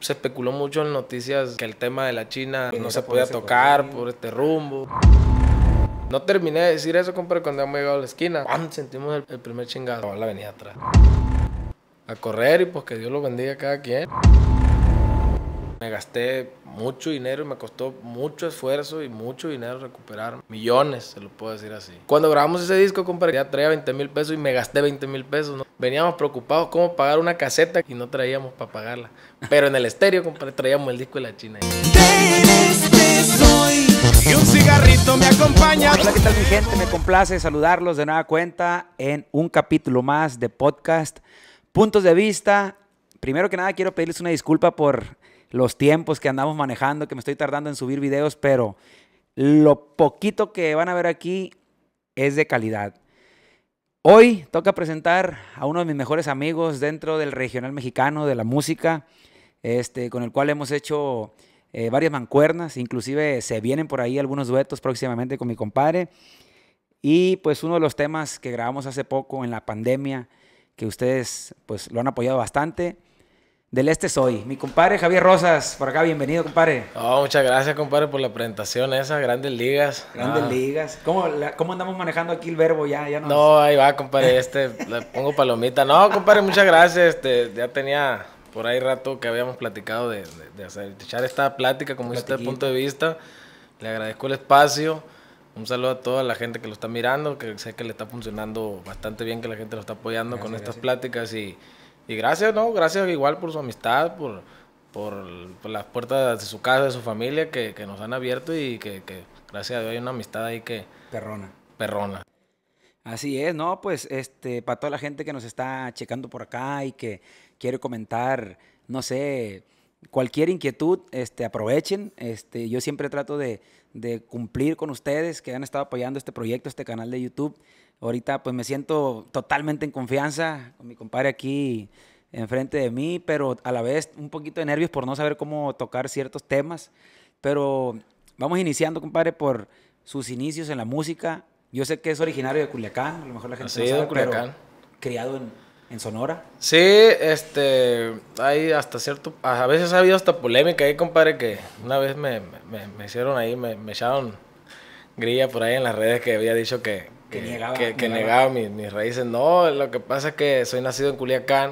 se especuló mucho en noticias que el tema de la China no se podía tocar por este rumbo. No terminé de decir eso, compadre, cuando hemos llegado a la esquina. ¡Pam! Sentimos el primer chingado. La venía atrás. A correr y pues que Dios lo bendiga a cada quien. Me gasté mucho dinero y me costó mucho esfuerzo y mucho dinero recuperar. Millones, se lo puedo decir así. Cuando grabamos ese disco, compadre, ya traía 20,000 pesos y me gasté 20,000 pesos, ¿no? Veníamos preocupados cómo pagar una caseta y no traíamos para pagarla. Pero en el estéreo, compadre, traíamos el disco de la China. Y un cigarrito me acompaña. Hola, ¿qué tal, mi gente? Me complace saludarlos de nueva cuenta en un capítulo más de podcast Puntos de Vista. Primero que nada, quiero pedirles una disculpa por los tiempos que andamos manejando, que me estoy tardando en subir videos, pero lo poquito que van a ver aquí es de calidad. Hoy toca presentar a uno de mis mejores amigos dentro del regional mexicano de la música, con el cual hemos hecho varias mancuernas, inclusive se vienen por ahí algunos duetos próximamente con mi compadre. Y pues uno de los temas que grabamos hace poco en la pandemia, que ustedes pues lo han apoyado bastante, Del Este Soy. Mi compadre Javier Rosas, por acá, bienvenido, compadre. Oh, muchas gracias, compadre, por la presentación esa, Grandes Ligas. Grandes Ligas. ¿Cómo andamos manejando aquí el verbo? No, ahí va, compadre, le pongo palomita. No, compadre, muchas gracias, ya tenía por ahí rato que habíamos platicado de echar esta plática, como dice, punto de vista. Le agradezco el espacio. Un saludo a toda la gente que lo está mirando, que sé que le está funcionando bastante bien, que la gente lo está apoyando con estas pláticas y gracias, ¿no? Gracias igual por su amistad, por las puertas de su casa, de su familia que nos han abierto y que gracias a Dios hay una amistad ahí que... Perrona. Así es, ¿no? Pues para toda la gente que nos está checando por acá y que quiere comentar, no sé, cualquier inquietud, aprovechen. Yo siempre trato de cumplir con ustedes que han estado apoyando este proyecto, este canal de YouTube. Ahorita pues me siento totalmente en confianza con mi compadre aquí enfrente de mí, pero a la vez un poquito de nervios por no saber cómo tocar ciertos temas. Pero vamos iniciando, compadre, por sus inicios en la música. Yo sé que es originario de Culiacán, a lo mejor la gente no sabe, pero criado en Sonora. Sí, hay hasta cierto... A veces ha habido hasta polémica ahí, compadre, que una vez me hicieron ahí, me echaron grilla por ahí en las redes que había dicho que negaba mis raíces. No, lo que pasa es que soy nacido en Culiacán,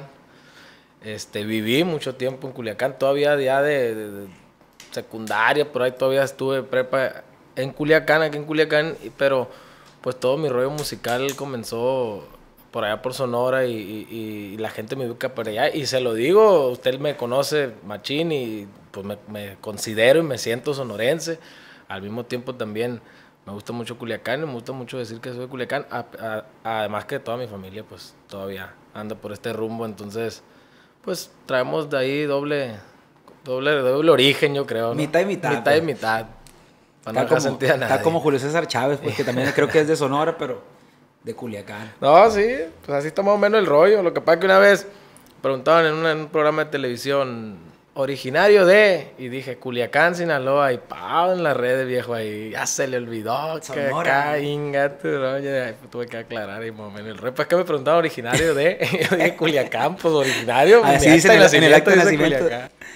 viví mucho tiempo en Culiacán, todavía ya de secundaria, por ahí todavía estuve prepa en Culiacán, aquí en Culiacán, pero pues todo mi rollo musical comenzó por allá por Sonora y la gente me ubica por allá, y se lo digo, usted me conoce machín y pues me considero y me siento sonorense. Al mismo tiempo también me gusta mucho Culiacán y me gusta mucho decir que soy de Culiacán, además que toda mi familia pues todavía anda por este rumbo, entonces pues traemos de ahí doble origen, yo creo, ¿no? Mitad y mitad. Mitad y mitad. Para no dejar sentir a nadie. Está como Julio César Chávez, pues que también creo que es de Sonora, pero de Culiacán. No, sí, pues así está más o menos el rollo. Lo que pasa es que una vez preguntaban en un programa de televisión, originario de, y dije Culiacán, Sinaloa, y pa, en las redes, viejo, ahí ya se le olvidó que acá, ingatu, rollo, tuve que aclarar ahí más o menos el rollo. Pues que me preguntaban originario de, y yo dije Culiacán, pues originario. Así dice en el acta de nacimiento.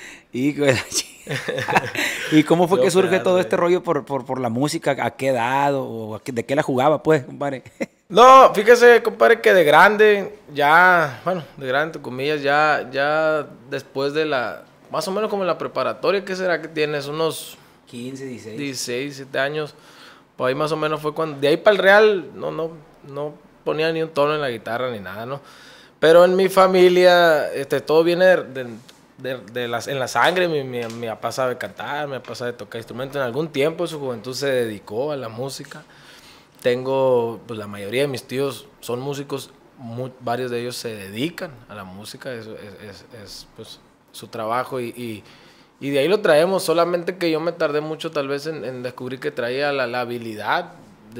¿Y cómo fue que surge todo este rollo por la música? ¿A qué edad o de qué la jugaba, pues, compadre? No, fíjese, compadre, que de grande, ya, bueno, de grande, entre comillas, ya después de más o menos como en la preparatoria, ¿qué será que tienes? Unos 15, 16. 16, 17 años, pues ahí más o menos fue cuando, de ahí para el real, no ponía ni un tono en la guitarra ni nada, ¿no? Pero en mi familia, todo viene en la sangre. Mi papá sabe cantar, mi papá sabe tocar instrumentos. En algún tiempo de su juventud se dedicó a la música. Tengo, pues la mayoría de mis tíos son músicos, varios de ellos se dedican a la música, es pues su trabajo y de ahí lo traemos, solamente que yo me tardé mucho tal vez en descubrir que traía la habilidad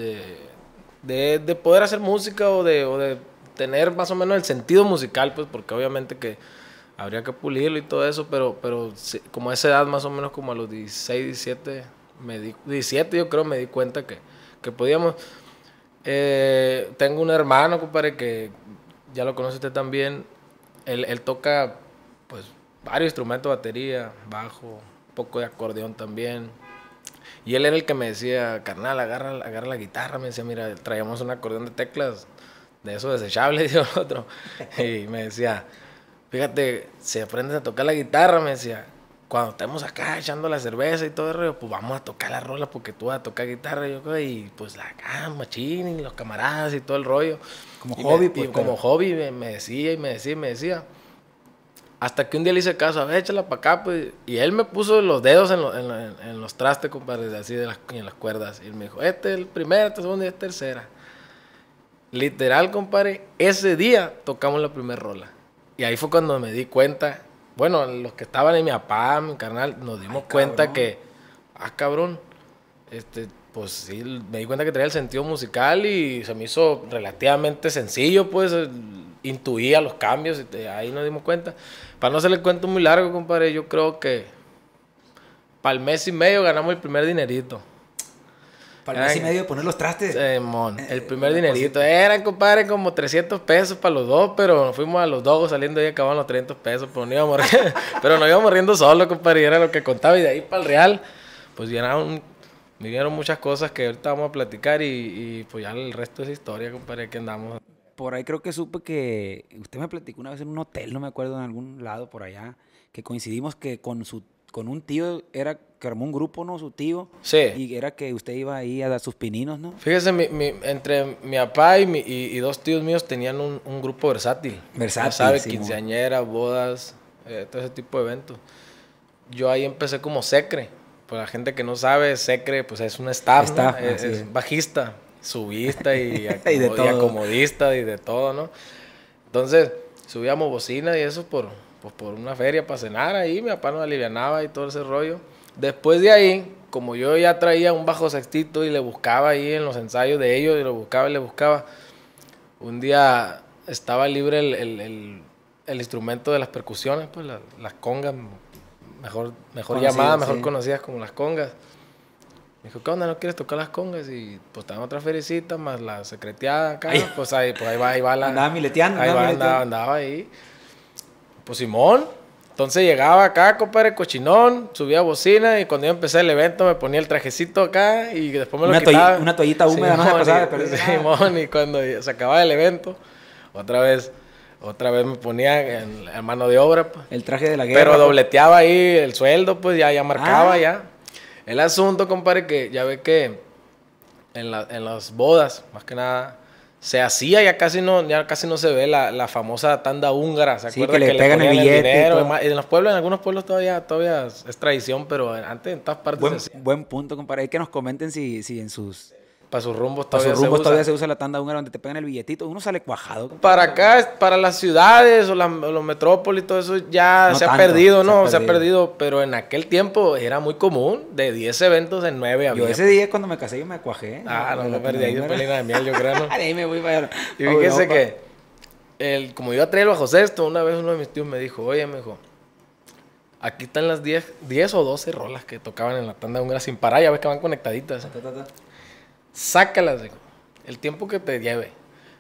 de poder hacer música o de tener más o menos el sentido musical, pues porque obviamente que habría que pulirlo y todo eso, pero sí, como a esa edad más o menos como a los 16, 17, 17 yo creo me di cuenta que podíamos. Tengo un hermano, compadre, que ya lo conoce usted también. Él toca pues varios instrumentos, batería, bajo, un poco de acordeón también. Y él era el que me decía, carnal, agarra la guitarra. Me decía, mira, traíamos un acordeón de teclas, de esos desechables, y el otro. Y me decía, fíjate, si aprendes a tocar la guitarra, me decía, cuando estemos acá echando la cerveza y todo el rollo, pues vamos a tocar la rola porque tú vas a tocar guitarra. Y pues acá, machín, y los camaradas y todo el rollo. Como hobby, pues. Como hobby, me decía. Hasta que un día le hice caso, a ver, échala para acá, pues. Y él me puso los dedos en los trastes, compadre, así en las cuerdas. Y él me dijo, este es el primero, este es el segundo y este es tercera. Literal, compadre, ese día tocamos la primera rola. Y ahí fue cuando me di cuenta, bueno, los que estaban en mi papá, mi carnal, nos dimos cuenta que, cabrón, pues sí, me di cuenta que traía el sentido musical y se me hizo relativamente sencillo, pues, intuía los cambios, y ahí nos dimos cuenta. Para no hacerle el cuento muy largo, compadre, yo creo que para el mes y medio ganamos el primer dinerito. Para el mes y medio de poner los trastes. El primer dinerito. Eran, compadre, como 300 pesos para los dos, pero nos fuimos a los dos saliendo y acababan los 300 pesos, pero no íbamos pero nos íbamos riendo solo, compadre, y era lo que contaba. Y de ahí para el real, pues me dieron muchas cosas que ahorita vamos a platicar y pues ya el resto es historia, compadre, que andamos. Por ahí creo que supe que usted me platicó una vez en un hotel, no me acuerdo, en algún lado por allá, que coincidimos que con un tío era que armó un grupo, ¿no? Su tío. Sí. Y era que usted iba ahí a dar sus pininos, ¿no? Fíjese, entre mi papá y dos tíos míos tenían un grupo versátil. Versátil, ¿Sabes? sí, Quinceañeras, bodas, todo ese tipo de eventos. Yo ahí empecé como secre. Para la gente que no sabe, secre pues es un staff, ¿no? Es bajista, subista y acomodista y de todo, ¿no? Entonces, subíamos bocina y eso por una feria para cenar ahí. Mi papá nos alivianaba y todo ese rollo. Después de ahí, como yo ya traía un bajo sextito y le buscaba ahí en los ensayos de ellos, y lo buscaba y le buscaba, un día estaba libre el instrumento de las percusiones, pues las congas, mejor llamadas, mejor conocidas como las congas. Me dijo, ¿qué onda? ¿No quieres tocar las congas? Y pues estaban otra feriecita más la secreteada acá. Pues ahí va la... Andaba mileteando. Andaba ahí. Pues Simón. Entonces llegaba acá, compadre, cochinón, subía bocina y cuando yo empecé el evento me ponía el trajecito acá y después me lo quitaba. Una toallita húmeda, no se pasaba de perder. Simón, y cuando se acababa el evento, otra vez me ponía en mano de obra. Pues. El traje de la guerra. Pero dobleteaba ahí el sueldo, pues ya marcaba ya. El asunto, compadre, que ya ve que en las bodas, más que nada, se hacía, ya casi no se ve la famosa tanda húngara. ¿Se acuerda que le pegan el billete? Dinero, en los pueblos, en algunos pueblos todavía es tradición, pero antes en todas partes buen punto, compadre. Hay que nos comenten si en sus... Para sus rumbos todavía se usa la tanda húngara donde te pegan el billetito. Uno sale cuajado. Para acá, para las ciudades o los metrópolis, todo eso ya se ha perdido, ¿no? Se ha perdido, pero en aquel tiempo era muy común. De 10 eventos en 9 había. Yo ese día cuando me casé yo me cuajé. No perdí ahí después de miel, yo creo, ¿no? Ahí me voy para allá. Y fíjese que como yo traía el bajo sexto, una vez uno de mis tíos me dijo, oye, me dijo, aquí están las 10 o 12 rolas que tocaban en la tanda húngara sin parar, ya ves que van conectaditas. Sácalas, digo, el tiempo que te lleve.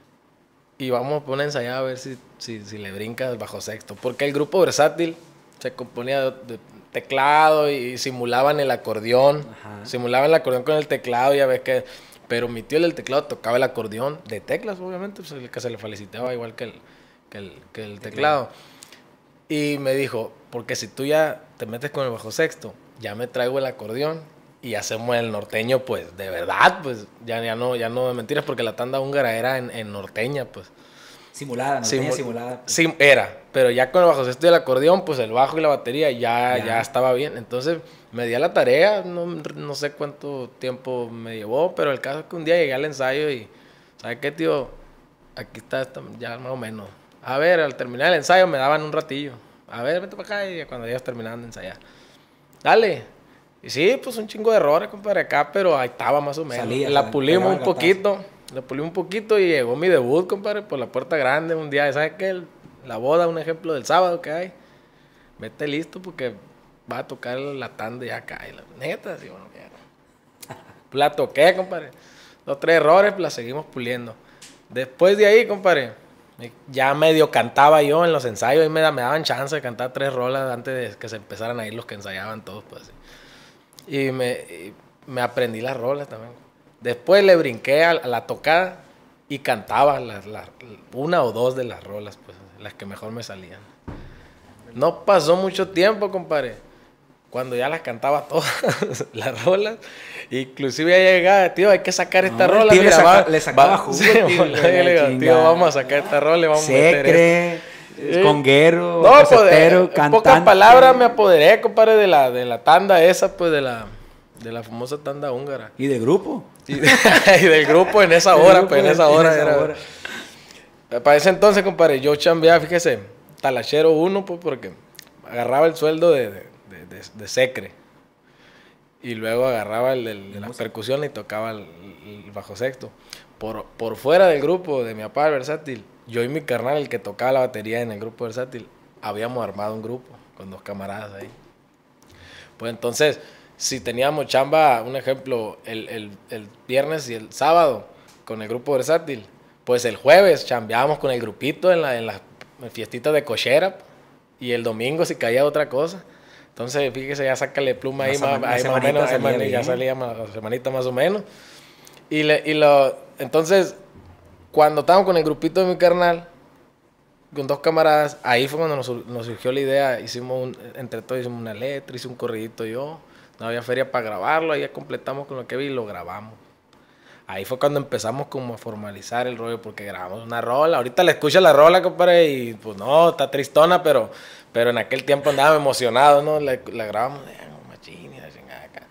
Y vamos a poner a ensayar a ver si le brincas bajo sexto. Porque el grupo versátil se componía de teclado y simulaban el acordeón. Ajá. Simulaban el acordeón con el teclado, ya ves que... Pero mi tío del teclado tocaba el acordeón de teclas, obviamente, pues el que se le felicitaba igual que el teclado. Y me dijo, porque si tú ya te metes con el bajo sexto, ya me traigo el acordeón y hacemos el norteño, pues, de verdad, pues, ya no de mentiras, porque la tanda húngara era en norteña, pues. Simulada, norteña simulada. Pues. Sí, era, pero ya con el bajo sexto y el acordeón, pues, el bajo y la batería ya estaba bien. Entonces, me di a la tarea, no sé cuánto tiempo me llevó, pero el caso es que un día llegué al ensayo y, ¿sabes qué, tío? Aquí está ya más o menos. A ver, al terminar el ensayo me daban un ratillo. A ver, vete para acá, y cuando ellos terminaban de ensayar. Dale. Y sí, pues un chingo de errores, compadre, acá, pero ahí estaba más o menos. La pulimos un poquito y llegó mi debut, compadre, por la puerta grande un día. ¿Sabes qué? La boda, un ejemplo del sábado que hay. Vete listo porque va a tocar la tanda ya acá. Y la neta, sí, bueno, ya. La toqué, compadre. 2 o 3 errores, la seguimos puliendo. Después de ahí, compadre, Ya medio cantaba yo en los ensayos, y me daban chance de cantar 3 rolas antes de que se empezaran a ir los que ensayaban todos, pues. Y me aprendí las rolas también. Después le brinqué a la tocada y cantaba una o dos de las rolas, pues, las que mejor me salían. No pasó mucho tiempo, compadre, cuando ya las cantaba todas, las rolas. Inclusive ya llegaba, tío, hay que sacar esta rola. Tío, mira, le sacaba jugo, sí, tío, le digo, tío, vamos a sacar esta rola y vamos a meter Secre, conguero, no, casetero, pues, en cantante. pocas palabras me apoderé, compadre, de la tanda esa, pues, de la famosa tanda húngara. ¿Y de grupo? Y del grupo en esa hora, pues, en esa hora era. Para ese entonces, compadre, yo chambeaba, fíjese, talachero 1, pues, porque agarraba el sueldo de secre. Y luego agarraba el de la percusión y tocaba el bajo sexto. Por fuera del grupo de mi papá, el Versátil, yo y mi carnal, el que tocaba la batería en el grupo Versátil, habíamos armado un grupo con 2 camaradas ahí. Pues entonces, si teníamos chamba, un ejemplo, el viernes y el sábado con el grupo Versátil, pues el jueves chambeábamos con el grupito en las fiestitas de cochera, y el domingo si caía otra cosa. Entonces, fíjese, ya sácale pluma ahí, más o menos, ya salía la semanita más o menos. Entonces, cuando estábamos con el grupito de mi carnal, con 2 camaradas, ahí fue cuando nos surgió la idea. Entre todos hicimos una letra, hice un corridito yo. No había feria para grabarlo, ahí ya completamos con lo que vi y lo grabamos. Ahí fue cuando empezamos como a formalizar el rollo, porque grabamos una rola. Ahorita le escucho la rola, compadre, y pues no, está tristona, pero en aquel tiempo andaba emocionado, ¿no? La grabamos, machín, y la chingada acá.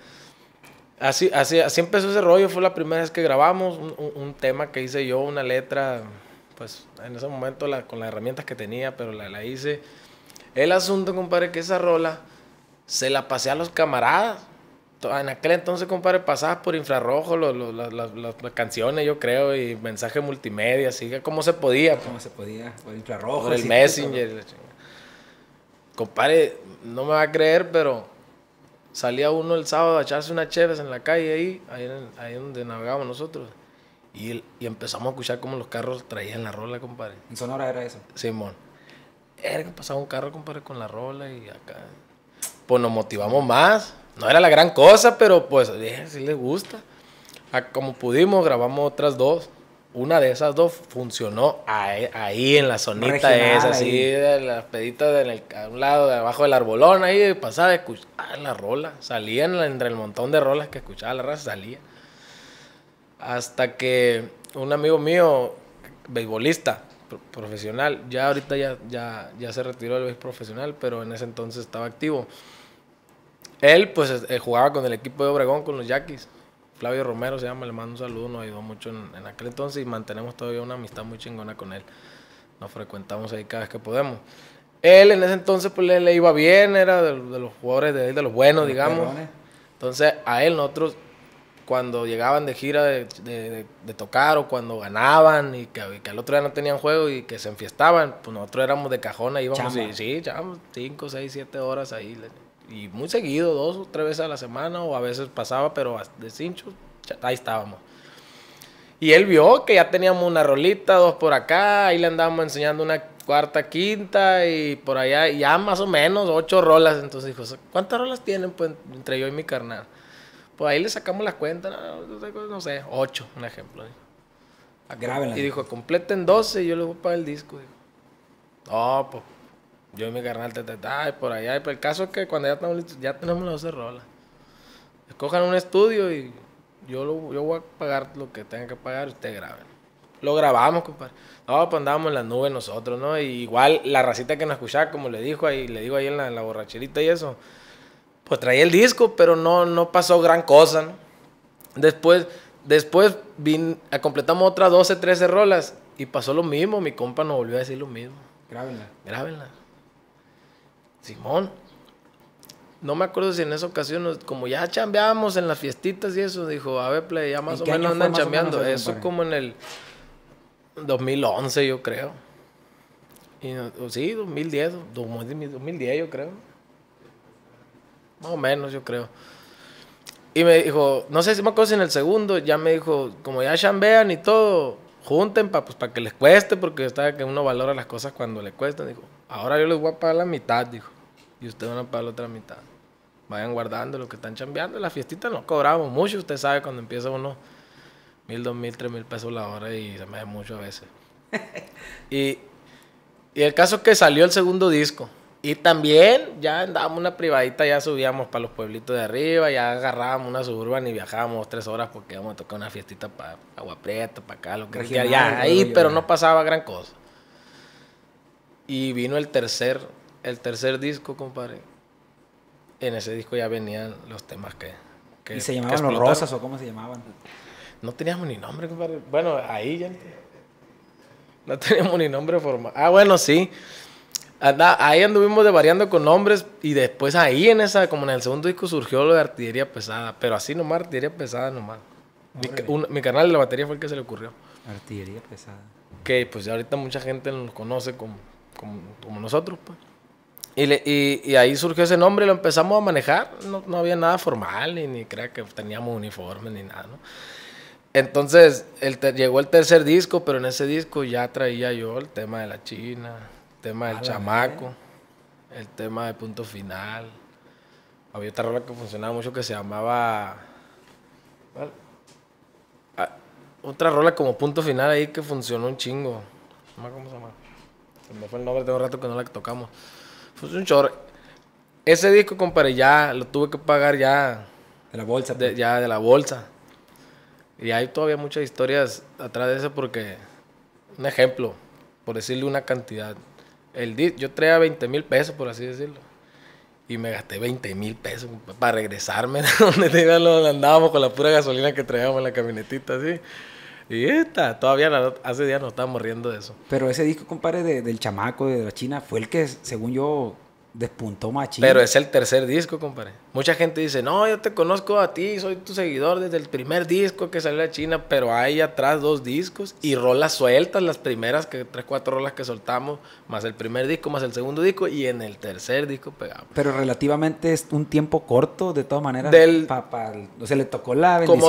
Así empezó ese rollo. Fue la primera vez que grabamos un tema que hice yo, una letra, pues en ese momento con las herramientas que tenía, pero la hice. El asunto, compadre, que esa rola se la pasé a los camaradas. En aquel entonces, compadre, pasabas por infrarrojo las canciones, yo creo, y mensaje multimedia, así como se podía. Como se podía, por infrarrojo. Por el Messenger. Compadre, no me va a creer, pero salía uno el sábado a echarse unas cheves en la calle ahí donde navegábamos nosotros. Y empezamos a escuchar cómo los carros traían la rola, compadre. ¿En Sonora era eso? Simón. Era que pasaba un carro, compadre, con la rola y acá. Pues nos motivamos más. No era la gran cosa, pero pues sí les gusta. Como pudimos, grabamos otras 2. Una de esas 2 funcionó ahí en la zonita regional, esa, así, de las peditas a un lado, de abajo del arbolón, ahí pasaba a escuchar la rola. Salían entre el montón de rolas que escuchaba la raza, salía. Hasta que un amigo mío, beisbolista profesional, ya ahorita ya se retiró del béisbol profesional, pero en ese entonces estaba activo. Él, pues, jugaba con el equipo de Obregón, con los Yaquis. Flavio Romero se llama, le mando un saludo, nos ayudó mucho en aquel entonces y mantenemos todavía una amistad muy chingona con él. Nos frecuentamos ahí cada vez que podemos. Él en ese entonces pues le iba bien, era de los jugadores de los buenos, digamos. Perrones. Entonces a él nosotros, cuando llegaban de gira de tocar o cuando ganaban y que al otro día no tenían juego y que se enfiestaban, pues nosotros éramos de cajón, ahí íbamos y echábamos 5, 6, 7 horas ahí. Y muy seguido, 2 o 3 veces a la semana, o a veces pasaba, pero de cincho, ahí estábamos. Y él vio que ya teníamos una rolita, 2 por acá, ahí le andábamos enseñando una cuarta, quinta, y por allá, ya más o menos 8 rolas. Entonces dijo, ¿cuántas rolas tienen? Pues entre yo y mi carnal. Pues ahí le sacamos las cuentas, no sé, 8, un ejemplo. Grábenla. Y dijo, completen 12 y yo le voy a pagar el disco. Dijo, no, pues. Yo y mi carnal, por allá. Pero el caso es que cuando ya estamos listos, ya tenemos las 12 rolas. Escojan un estudio y yo voy a pagar lo que tengan que pagar y ustedes graben. Lo grabamos, compadre. No, pues andábamos en las nubes nosotros, ¿no? Y igual la racita que nos escuchaba, como le digo ahí en la borracherita y eso, pues traía el disco, pero no pasó gran cosa, ¿no? Después completamos otras 12, 13 rolas y pasó lo mismo. Mi compa nos volvió a decir lo mismo. Grábenla. Simón, no me acuerdo si en esa ocasión, como ya chambeábamos en las fiestitas y eso, dijo, a ver, play, ya más o menos andan chambeando. Eso como en el 2011, yo creo. Sí, 2010 yo creo. Más o menos, yo creo. Y me dijo, no sé si me acuerdo si en el segundo, ya me dijo, como ya chambean y todo, junten para que les cueste, porque está que uno valora las cosas cuando le cuestan. Dijo, ahora yo les voy a pagar la mitad, dijo, y ustedes van a pagar la otra mitad. Vayan guardando lo que están chambeando. La fiestita no cobramos mucho, usted sabe cuando empieza uno 1,000, 2,000, 3,000 pesos la hora y se me da mucho a veces. y el caso es que salió el segundo disco. Y también ya andábamos una privadita, ya subíamos para los pueblitos de arriba, ya agarrábamos una Suburban y viajábamos 3 horas porque íbamos a tocar una fiestita para Agua Prieta, para acá, lo que sea. Ya ahí, pero no pasaba gran cosa. Y vino el tercer disco, compadre. En ese disco ya venían los temas que ¿Y se llamaban Los Rosas o cómo se llamaban? No teníamos ni nombre, compadre. Bueno, ahí ya no teníamos ni nombre formal. Ah, bueno, sí. Ahí anduvimos variando con nombres y después ahí como en el segundo disco surgió lo de Artillería Pesada, pero así nomás, Artillería Pesada nomás. Mi canal de la batería fue el que se le ocurrió. Artillería Pesada. Que pues ya ahorita mucha gente nos conoce como nosotros, pues. Y ahí surgió ese nombre, lo empezamos a manejar, no había nada formal, ni crea que teníamos uniforme ni nada, ¿no? Entonces llegó el tercer disco, pero en ese disco ya traía yo el tema de la China, el tema del chamaco, el tema de Punto Final. Había otra rola que funcionaba mucho que se llamaba... otra rola como Punto Final ahí que funcionó un chingo. No me acuerdo cómo se llama. Se me fue el nombre, tengo un rato que no la tocamos. Fue un chorro. Ese disco, compadre, ya lo tuve que pagar ya... De la bolsa. Ya de la bolsa. Y hay todavía muchas historias atrás de eso porque... Un ejemplo, por decirle una cantidad. Yo traía 20,000 pesos, por así decirlo. Y me gasté 20,000 pesos para regresarme de donde andábamos con la pura gasolina que traíamos en la camionetita, así. Y todavía hace días nos estábamos riendo de eso. Pero ese disco, compadre, del chamaco, de la China, fue el que, según yo, despuntó machín. Pero es el tercer disco, compadre. Mucha gente dice, no, yo te conozco a ti, soy tu seguidor desde el primer disco que salió a China, pero hay atrás 2 discos y rolas sueltas, las primeras, 3, 4 rolas que soltamos, más el primer disco, más el segundo disco, y en el tercer disco pegamos. Pero relativamente es un tiempo corto, de todas maneras. O sea, le tocó la bendición.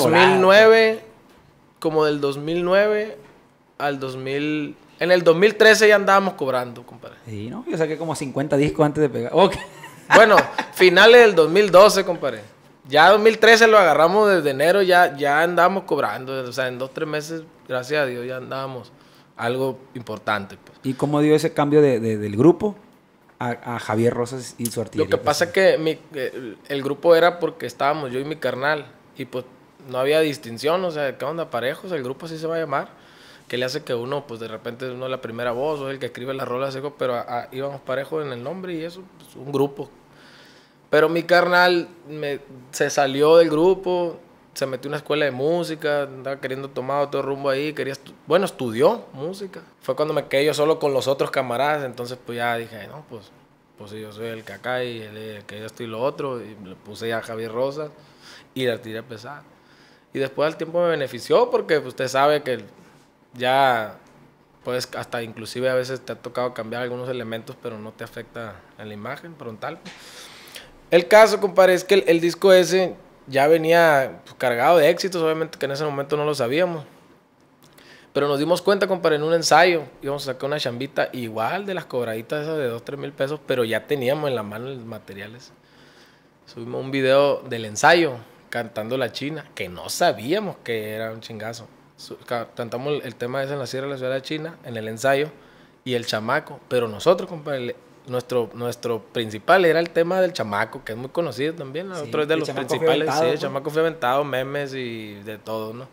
Como del 2009 al 2000... En el 2013 ya andábamos cobrando, compadre. Sí, ¿no? Yo saqué como 50 discos antes de pegar. Okay. Bueno, finales del 2012, compadre. Ya 2013 lo agarramos desde enero, ya andábamos cobrando. O sea, en 2, 3 meses, gracias a Dios, ya andábamos algo importante. Pues. ¿Y cómo dio ese cambio del grupo a Javier Rosas y su Artillería? Lo que pasa es que el grupo era porque estábamos yo y mi carnal. Y pues no había distinción, o sea, ¿qué onda? Parejos, el grupo así se va a llamar. Que le hace que uno, pues de repente uno es la primera voz, o es el que escribe las rolas, pero íbamos parejos en el nombre y eso, pues, un grupo. Pero mi carnal se salió del grupo, se metió en una escuela de música, andaba queriendo tomar otro rumbo ahí, estudió música. Fue cuando me quedé yo solo con los otros camaradas, entonces pues ya dije, no, pues sí, yo soy el que acá y el que yo estoy lo otro, y le puse ya a Javier Rosas y la Artillería Pesada. Y después al tiempo me benefició porque pues, usted sabe que ya puedes hasta inclusive a veces te ha tocado cambiar algunos elementos, pero no te afecta en la imagen frontal. El caso, compadre, es que el disco ese ya venía pues, cargado de éxitos, obviamente que en ese momento no lo sabíamos. Pero nos dimos cuenta, compadre, en un ensayo, íbamos a sacar una chambita igual de las cobraditas esas de 2, 3 mil pesos, pero ya teníamos en la mano los materiales. Subimos un video del ensayo cantando La China, que no sabíamos que era un chingazo. Cantamos el tema ese en la Sierra de la Ciudad de China, en el ensayo, y el chamaco. Pero nosotros, compadre, nuestro principal era el tema del chamaco, que es muy conocido también. Sí, otro es de los principales. Sí, el chamaco fue aventado, memes y de todo, ¿no?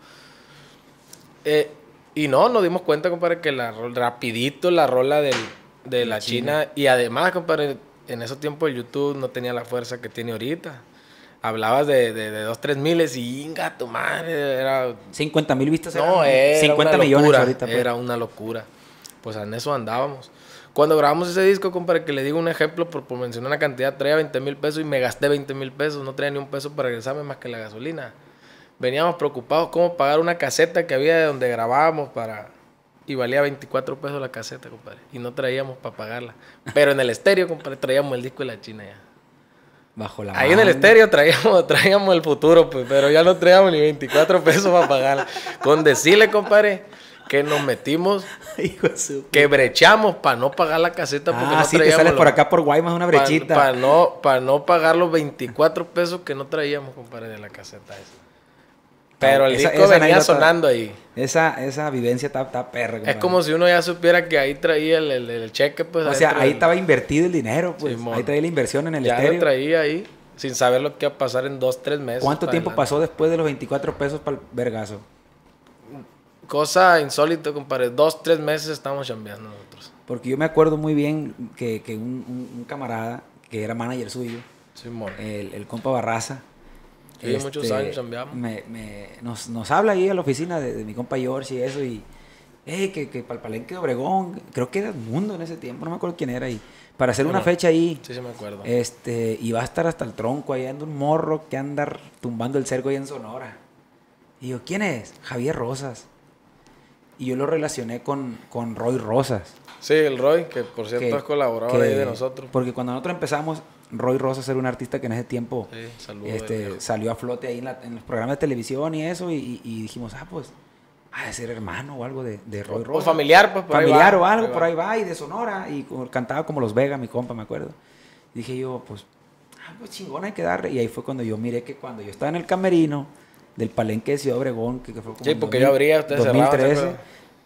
Y nos dimos cuenta, compadre, que rapidito la rola de la China. Y además, compadre, en esos tiempos el YouTube no tenía la fuerza que tiene ahorita. Hablabas de 2, 3 miles y inga, tu madre, era... 50,000 vistas. No, era 50 millones ahorita. Pues. Era una locura. Pues en eso andábamos. Cuando grabamos ese disco, compadre, que le digo un ejemplo, por mencionar una cantidad, traía 20,000 pesos y me gasté 20,000 pesos. No traía ni un peso para regresarme más que la gasolina. Veníamos preocupados cómo pagar una caseta que había de donde grabábamos y valía 24 pesos la caseta, compadre. Y no traíamos para pagarla. Pero en el estéreo, compadre, traíamos el disco de La China ya. Bajo la ahí mano. En el estéreo traíamos el futuro, pues, pero ya no traíamos ni 24 pesos para pagarla. Con decirle, compadre, que nos metimos, Hijo de su... que brechamos para no pagar la caseta porque no sí, te traíamos sale los- por acá por Guaymas una brechita. Para no pagar los 24 pesos que no traíamos, compadre, de la caseta esa. Pero el Esa- disco esa venía anécdota- sonando ahí. Esa vivencia está perra. Es compadre. como si uno ya supiera que ahí traía el cheque, pues. O sea, adentro ahí del- estaba invertido el dinero, pues. Simón. Ahí traía la inversión en el Ya lo estéreo. traía ahí, sin saber lo que iba a pasar en 2, 3 meses. ¿Cuánto para tiempo adelante. pasó después de los 24 pesos para el vergazo? Cosa insólita, compadre. 2, 3 meses estamos chambeando nosotros. Porque yo me acuerdo muy bien que un camarada, que era manager suyo, Simón. el compa Barraza. Sí, muchos años chambeamos. Nos habla ahí a la oficina de mi compa George y eso, y que para el Palenque de Obregón, creo que era Mundo en ese tiempo, no me acuerdo quién era, y para hacer una Bueno, fecha ahí, Sí, me acuerdo. y va a estar hasta el tronco, ahí anda un morro que anda tumbando el cerco ahí en Sonora. Y yo, ¿quién es? Javier Rosas. Y yo lo relacioné con Roy Rosas. Sí, el Roy, que por cierto es colaborador ahí de nosotros. Porque cuando nosotros empezamos, Roy Rosas era un artista que en ese tiempo Sí, saludos. salió a flote ahí en los programas de televisión y eso, y dijimos, pues, ha de ser hermano o algo de Roy O Rosas. familiar, pues, por ahí Familiar va, o algo, ahí por va. ahí va, y de Sonora, y cantaba como Los Vega, mi compa, me acuerdo. Y dije yo, pues chingón, hay que darle. Y ahí fue cuando yo miré que cuando yo estaba en el camerino del Palenque de Ciudad Obregón, que fue como Sí, en porque yo abría, ustedes cerraban, ¿se 2013, acuerdan?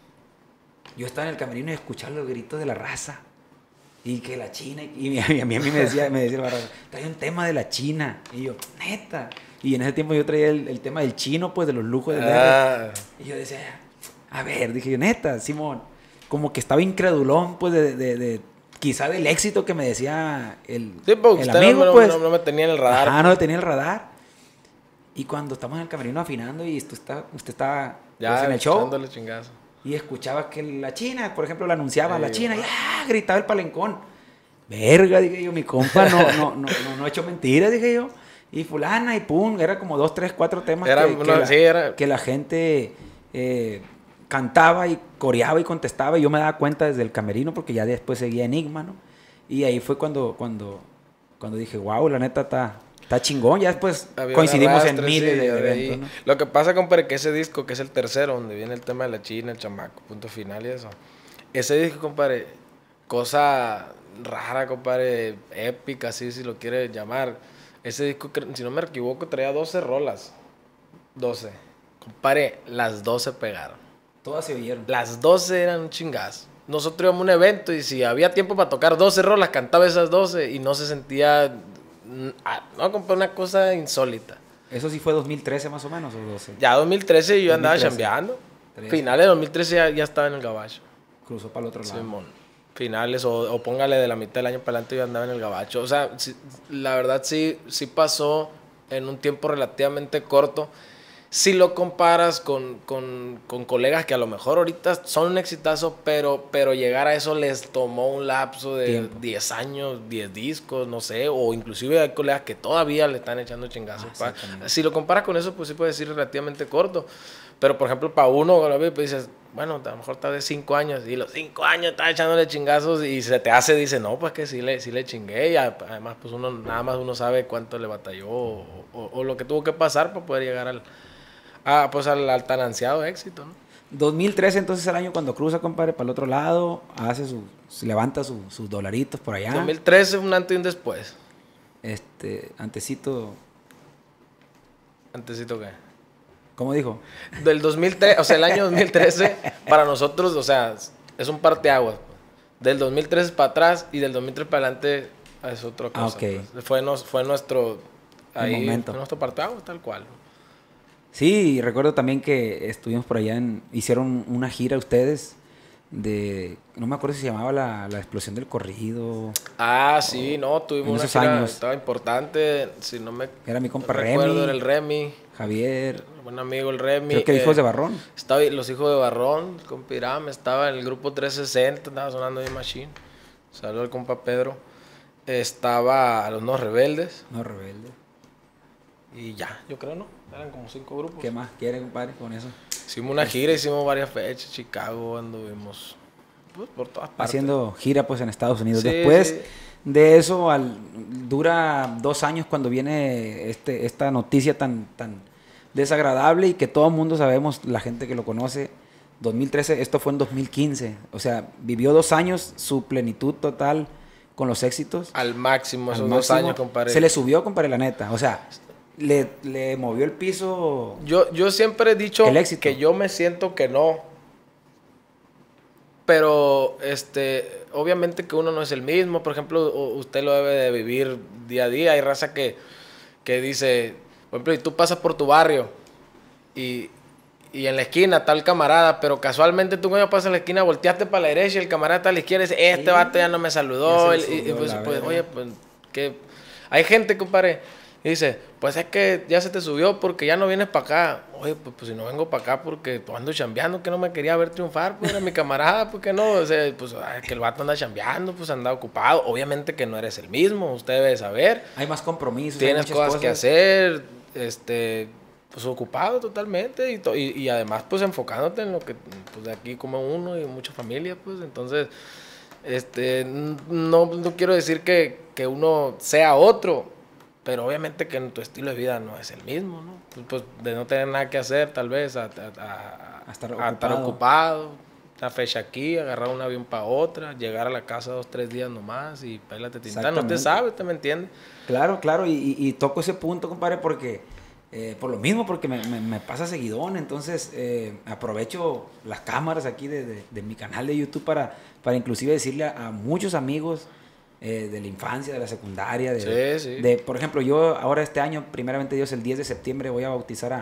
yo estaba en el camerino y escuchaba los gritos de la raza. Y que la China, y a mí me decía el Barraza, trae un tema de la China. Y yo, neta. Y en ese tiempo yo traía el tema del chino, pues de los lujos del Ah, y yo decía, a ver, dije yo, neta, Simón, como que estaba incredulón, pues, quizá del éxito que me decía el sí, porque el usted amigo, no, pues. no me tenía en el radar. Ajá, no tenía el radar. Y cuando estamos en el camerino afinando y usted estaba Ya, pues, en el show, echándole chingazo. y escuchaba que la China, por ejemplo, la anunciaba, Sí, la China, wow. y gritaba el palencón. Verga, dije yo, mi compa no ha hecho mentiras, dije yo. Y fulana, y pum, era como 2, 3, 4 temas Era que, una- sí, era- que la gente cantaba y coreaba y contestaba. Y yo me daba cuenta desde el camerino, porque ya después seguía Enigma, ¿no? Y ahí fue cuando dije, wow, la neta está chingón. Ya después Había coincidimos un en arrastre, miles sí, de ya de ahí. eventos, ¿no? Lo que pasa, compadre, que ese disco, que es el tercero, donde viene el tema de la China, el chamaco, punto final y eso. Ese disco, compadre, cosa rara, compadre, épica, así si lo quiere llamar. Ese disco, si no me equivoco, traía 12 rolas. 12. Compadre, las 12 pegaron. Todas se oyeron. Las 12 eran un chingazo. Nosotros íbamos a un evento y si había tiempo para tocar 12 rolas, cantaba esas 12 y no se sentía... No, compadre, una cosa insólita. Eso sí fue 2013 más o menos, o 12. Ya 2013 yo andaba 2013. chambeando. 13. Finales de 2013 ya estaba en el gabacho. Cruzó para el otro lado. Simón. Finales o póngale de la mitad del año para adelante yo andaba en el gabacho. O sea, la verdad sí pasó en un tiempo relativamente corto. Si lo comparas con colegas que a lo mejor ahorita son un exitazo, pero llegar a eso les tomó un lapso de Tiempo. 10 años, 10 discos, no sé, o inclusive hay colegas que todavía le están echando chingazos. Exactamente. Si lo comparas con eso, pues sí puedes decir relativamente corto. Pero, por ejemplo, para uno, pues dices, bueno, a lo mejor está de 5 años, y los 5 años está echándole chingazos, y se te hace, dice, no, pues que sí le chingué, y además, pues nada más uno sabe cuánto le batalló, o lo que tuvo que pasar para poder llegar al tan ansiado éxito, ¿no? 2013 entonces el año cuando cruza, compadre, para el otro lado, levanta sus dolaritos por allá. 2013 un antes y un después. Antecito, ¿Antesito qué? ¿cómo dijo? Del 2003, o sea, el año 2013, para nosotros, o sea, es un parteaguas. Del 2013 para atrás y del 2003 para adelante es otra cosa. ok. Pues. Fue nuestro... El momento. Fue nuestro parteaguas, tal cual. Sí, y recuerdo también que estuvimos por allá, hicieron una gira ustedes no me acuerdo si se llamaba la explosión del corrido. Ah, sí, no, tuvimos en una esos gira, años. estaba importante, si no me Era mi compa recuerdo, Remy. era el Remy, Javier, buen amigo el Remy. creo que hijos de Barrón. Estaba los hijos de Barrón, con Piram, estaba en el grupo 360, estaba sonando ahí Machine. Saludos al compa Pedro. Estaba a los No Rebeldes No, rebelde. y ya, yo creo, ¿no? Eran como 5 grupos. ¿Qué más quiere, compadre, con eso? Hicimos una gira, hicimos varias fechas, Chicago, anduvimos pues, por todas partes. Haciendo gira pues en Estados Unidos. Sí, Después sí. de eso, dura 2 años cuando viene esta noticia tan desagradable y que todo el mundo sabemos, la gente que lo conoce, 2013, esto fue en 2015. O sea, vivió 2 años su plenitud total con los éxitos. Al máximo, esos Al 2 máximo. años, compadre. Se le subió, compadre, la neta. O sea, le movió el piso. Yo siempre he dicho El éxito. que yo me siento que no. Pero, obviamente que uno no es el mismo. Por ejemplo, usted lo debe de vivir día a día. Hay raza que dice, por ejemplo, y tú pasas por tu barrio y en la esquina está el camarada, pero casualmente tú cuando pasas a la esquina volteaste para la derecha y el camarada está a la izquierda y dice, este Sí. vato ya no me saludó. Ya se le Y subió pues, la verga. oye, pues, que hay gente, compadre, y dice, pues es que ya se te subió porque ya no vienes para acá. Oye, pues si no vengo para acá porque pues, ando chambeando, que no me quería ver triunfar, pues era mi camarada, ¿por qué no? O sea, pues que el vato anda chambeando, pues anda ocupado. Obviamente que no eres el mismo, usted debe saber. Hay más compromisos. hay Tienes muchas cosas que hacer, pues ocupado totalmente y además pues enfocándote en lo que pues de aquí como uno y mucha familia, pues entonces no quiero decir que uno sea otro, pero obviamente que tu estilo de vida no es el mismo, ¿no? Pues de no tener nada que hacer tal vez a estar ocupado, una fecha aquí, agarrar un avión para otra, llegar a la casa 2, 3 días nomás y pélate tintán. Usted sabe, usted me entiende. Claro, claro, y toco ese punto, compadre, porque por lo mismo, porque me pasa seguidón, entonces aprovecho las cámaras aquí de mi canal de YouTube para inclusive decirle a muchos amigos de la infancia, de la secundaria, Sí. por ejemplo, yo ahora este año, primeramente Dios, el 10 de septiembre voy a bautizar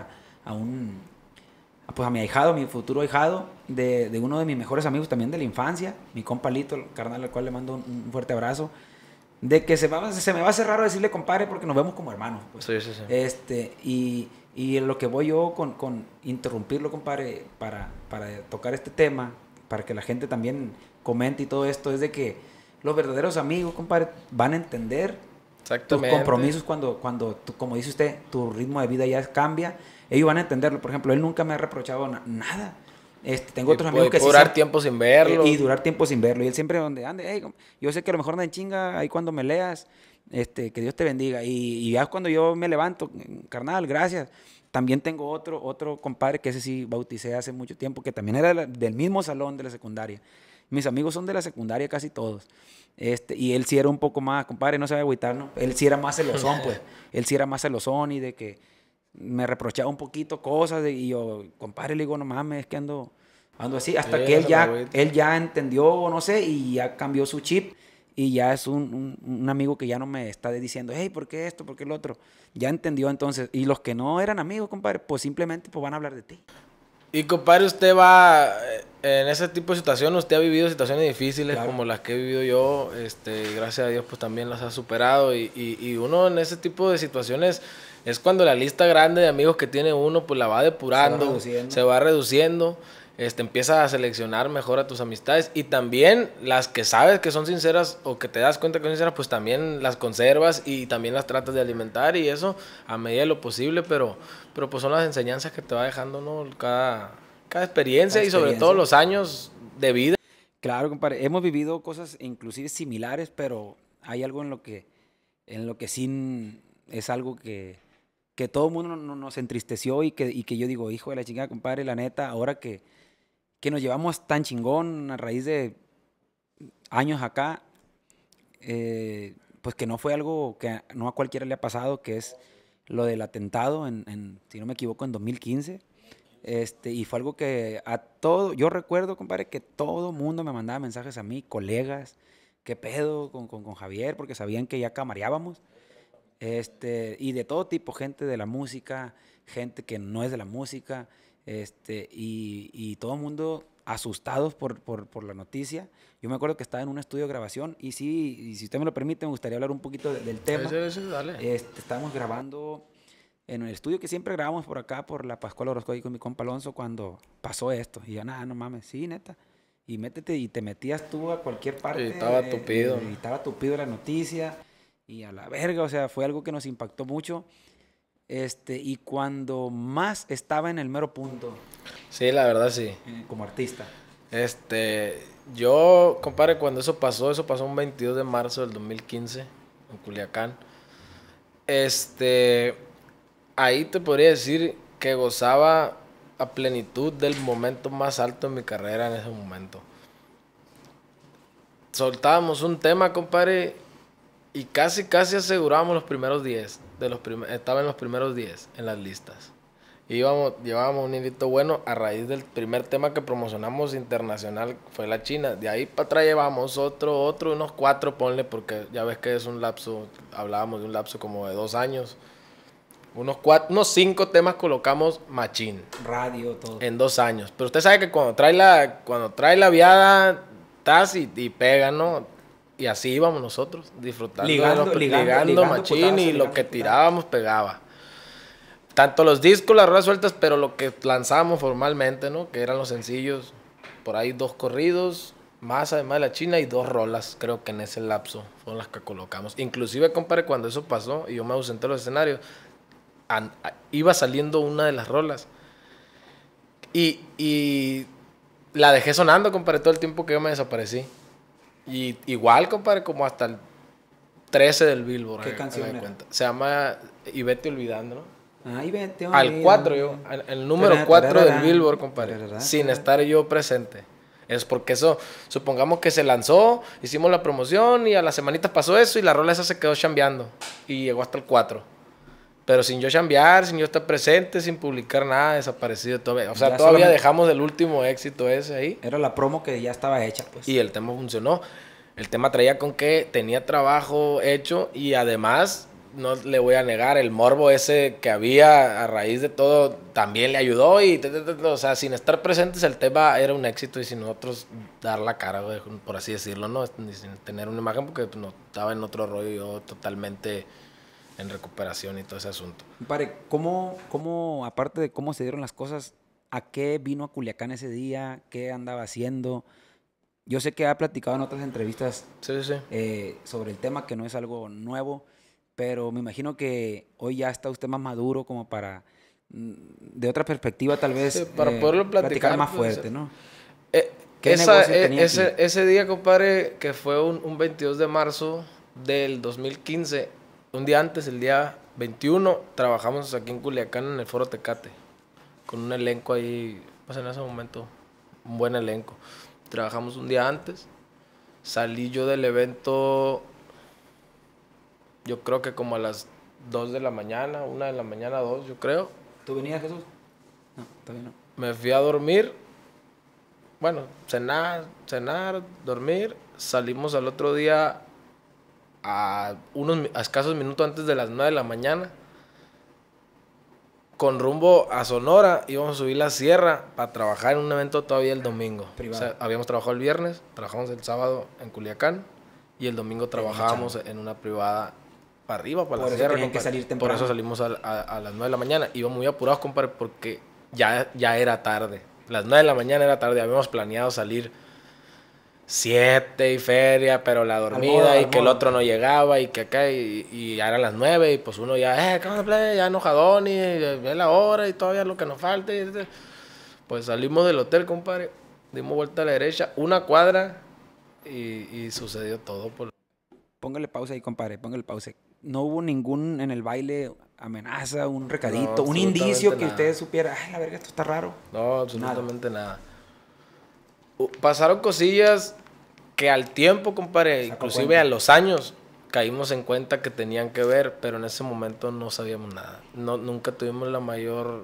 a mi ahijado, mi futuro ahijado, de uno de mis mejores amigos también de la infancia, mi compa Lito, el carnal al cual le mando un fuerte abrazo. De que se me va a hacer raro decirle compadre porque nos vemos como hermanos. Pues. Sí. Y en lo que voy yo con interrumpirlo, compadre, para tocar este tema, para que la gente también comente y todo esto, es de que los verdaderos amigos, compadre, van a entender tus compromisos cuando como dice usted, tu ritmo de vida ya cambia. Ellos van a entenderlo. Por ejemplo, él nunca me ha reprochado nada. Tengo otros amigos que sí durar tiempo sin verlo. Y durar tiempo sin verlo. Y él siempre donde ande, hey, yo sé que a lo mejor anda en chinga ahí cuando me leas, que Dios te bendiga. Y ya cuando yo me levanto, carnal, gracias. También tengo otro compadre que ese sí bauticé hace mucho tiempo, que también era del mismo salón de la secundaria. Mis amigos son de la secundaria casi todos. Y él sí era un poco más, compadre, no se va a agüitar, ¿no? Él sí era más celosón, pues. Él sí era más celosón y de que me reprochaba un poquito cosas y yo, compadre, le digo, no mames, es que ando así, hasta Sí, que él ya entendió, no sé, y ya cambió su chip y ya es un amigo que ya no me está diciendo, hey, ¿por qué esto? ¿Por qué lo otro? Ya entendió entonces, y los que no eran amigos, compadre, pues simplemente pues van a hablar de ti. Y compadre, usted va en ese tipo de situaciones, usted ha vivido situaciones difíciles Claro. como las que he vivido yo, gracias a Dios pues también las ha superado y uno en ese tipo de situaciones es cuando la lista grande de amigos que tiene uno pues la va depurando, se va reduciendo, empieza a seleccionar mejor a tus amistades y también las que sabes que son sinceras o que te das cuenta que son sinceras pues también las conservas y también las tratas de alimentar y eso a medida de lo posible, pero pues son las enseñanzas que te va dejando, ¿no? Cada experiencia y sobre todo los años de vida. Claro, compadre, hemos vivido cosas inclusive similares, pero hay algo en lo que sí es algo que todo el mundo nos entristeció y que yo digo, hijo de la chingada, compadre, la neta, ahora que nos llevamos tan chingón a raíz de años acá, pues que no fue algo que no a cualquiera le ha pasado, que es lo del atentado, si no me equivoco, en 2015. Y fue algo que yo recuerdo, compadre, que todo mundo me mandaba mensajes a mí, colegas, qué pedo con Javier, porque sabían que ya camareábamos. Y de todo tipo, gente de la música, gente que no es de la música, y todo el mundo asustados por la noticia. Yo me acuerdo que estaba en un estudio de grabación y si usted me lo permite, me gustaría hablar un poquito del tema. Sí, dale. Estábamos grabando en el estudio que siempre grabamos por acá, por la Pascual Orozco, y con mi compa Alonso, cuando pasó esto. Y yo, nada, no mames, sí, neta. Y métete y te metías tú a cualquier parte. Y estaba tupido. Y estaba tupido la noticia. Y a la verga, o sea, fue algo que nos impactó mucho. Y cuando más estaba en el mero punto. Sí, la verdad sí. Como artista. Yo, compadre, cuando eso pasó un 22 de marzo del 2015 en Culiacán. Ahí te podría decir que gozaba a plenitud del momento más alto en mi carrera en ese momento. Soltábamos un tema, compadre, y casi asegurábamos los primeros 10. Estaba en los primeros 10 en las listas. Llevábamos un hilito bueno a raíz del primer tema que promocionamos internacional, fue la China. De ahí para atrás llevamos otro, unos 4, ponle, porque ya ves que es un lapso, hablábamos de un lapso como de 2 años. Unos 5 temas colocamos machín. Radio, todo. En 2 años. Pero usted sabe que cuando trae la viada, tas y pega, ¿no? Y así íbamos nosotros, disfrutando, ligando machín, y lo que tirábamos pegaba. Tanto los discos, las ruedas sueltas, pero lo que lanzábamos formalmente, ¿no? Que eran los sencillos, por ahí 2 corridos, más además de la China, y 2 rolas, creo que en ese lapso fueron las que colocamos. Inclusive, compadre, cuando eso pasó y yo me ausenté de los escenarios, iba saliendo una de las rolas y la dejé sonando, compadre, todo el tiempo que yo me desaparecí. Y igual, compadre, como hasta el 13 del Billboard. ¿Qué canción era? Se llama Y Vete Olvidando, ¿no? Ay, vete, Al 4, el número 4 del Billboard, compadre, sin estar yo presente. Es porque eso, supongamos que se lanzó, hicimos la promoción y a las semanitas pasó eso y la rola esa se quedó chambeando y llegó hasta el 4. Pero sin yo chambear, sin yo estar presente, sin publicar nada, desaparecido todavía. O sea, todavía dejamos el último éxito ese ahí. Era la promo que ya estaba hecha, pues. Y el tema funcionó. El tema traía con que tenía trabajo hecho y además, no le voy a negar, el morbo ese que había a raíz de todo también le ayudó y, o sea, sin estar presentes el tema era un éxito y sin nosotros dar la cara, por así decirlo, ¿no? Ni sin tener una imagen porque no estaba en otro rollo, yo totalmente en recuperación y todo ese asunto. Compadre, ¿cómo, aparte de cómo se dieron las cosas, a qué vino a Culiacán ese día? ¿Qué andaba haciendo? Yo sé que ha platicado en otras entrevistas sobre el tema, que no es algo nuevo, pero me imagino que hoy ya está usted más maduro como para, de otra perspectiva tal vez, para poderlo platicar más fuerte, ¿no? Ese día, compadre, que fue un 22 de marzo del 2015, un día antes, el día 21, trabajamos aquí en Culiacán en el Foro Tecate, con un elenco ahí, pues en ese momento, un buen elenco. Trabajamos un día antes, salí yo del evento, yo creo que como a las 2 de la mañana, 1 de la mañana, 2, yo creo. ¿Tú venías, Jesús? No, todavía no. Me fui a dormir, bueno, cenar, dormir, salimos al otro día a escasos minutos antes de las 9 de la mañana, con rumbo a Sonora, íbamos a subir la sierra para trabajar en un evento todavía el domingo. Privado. O sea, habíamos trabajado el viernes, trabajamos el sábado en Culiacán y el domingo trabajábamos en una privada para arriba, para la sierra. Que salir temprano. Por eso salimos a las 9 de la mañana. Íbamos muy apurados, compadre, porque ya era tarde. Las 9 de la mañana era tarde, habíamos planeado salir 7 y feria, pero la dormida y que el otro no llegaba y que acá y ya eran las 9 y pues uno ya, ¿qué onda, play? Ya enojadón y ve la hora y todavía lo que nos falta. Pues salimos del hotel, compadre, dimos vuelta a la derecha, 1 cuadra y sucedió todo. Póngale pausa ahí, compadre, póngale pausa. No hubo ningún en el baile amenaza, un recadito, un indicio que usted supiera, ay, la verga, esto está raro. No, absolutamente nada. Pasaron cosillas que al tiempo, compadre, inclusive a los años, caímos en cuenta que tenían que ver, pero en ese momento no sabíamos nada. Nunca tuvimos la mayor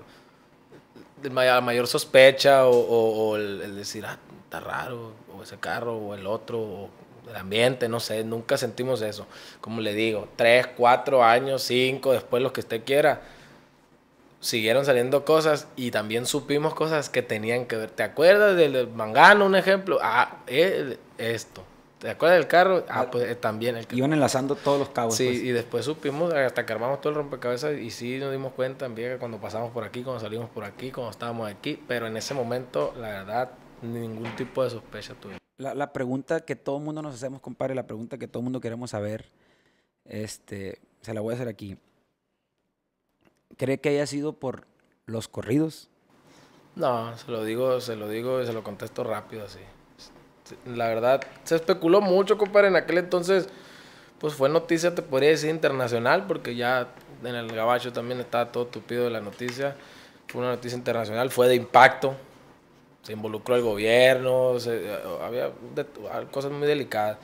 sospecha o el decir, está raro, o ese carro, o el otro, o el ambiente, no sé, nunca sentimos eso. Como le digo, 3, 4 años, 5, después lo que usted quiera, siguieron saliendo cosas y también supimos cosas que tenían que ver. ¿Te acuerdas del Mangano, un ejemplo? Esto. ¿Te acuerdas del carro? Pues también. Iban enlazando todos los cabos. Sí, pues. Y después supimos, hasta que armamos todo el rompecabezas y sí nos dimos cuenta también cuando pasamos por aquí, cuando salimos por aquí, cuando estábamos aquí, pero en ese momento, la verdad, ningún tipo de sospecha tuvimos. La pregunta que todo el mundo nos hacemos, compadre, la pregunta que todo el mundo queremos saber, se la voy a hacer aquí. ¿Cree que haya sido por los corridos? No, se lo digo y se lo contesto rápido así. La verdad, se especuló mucho, compadre, en aquel entonces, pues fue noticia, te podría decir, internacional, porque ya en el gabacho también estaba todo tupido de la noticia. fue una noticia internacional, fue de impacto. Se involucró el gobierno, había cosas muy delicadas.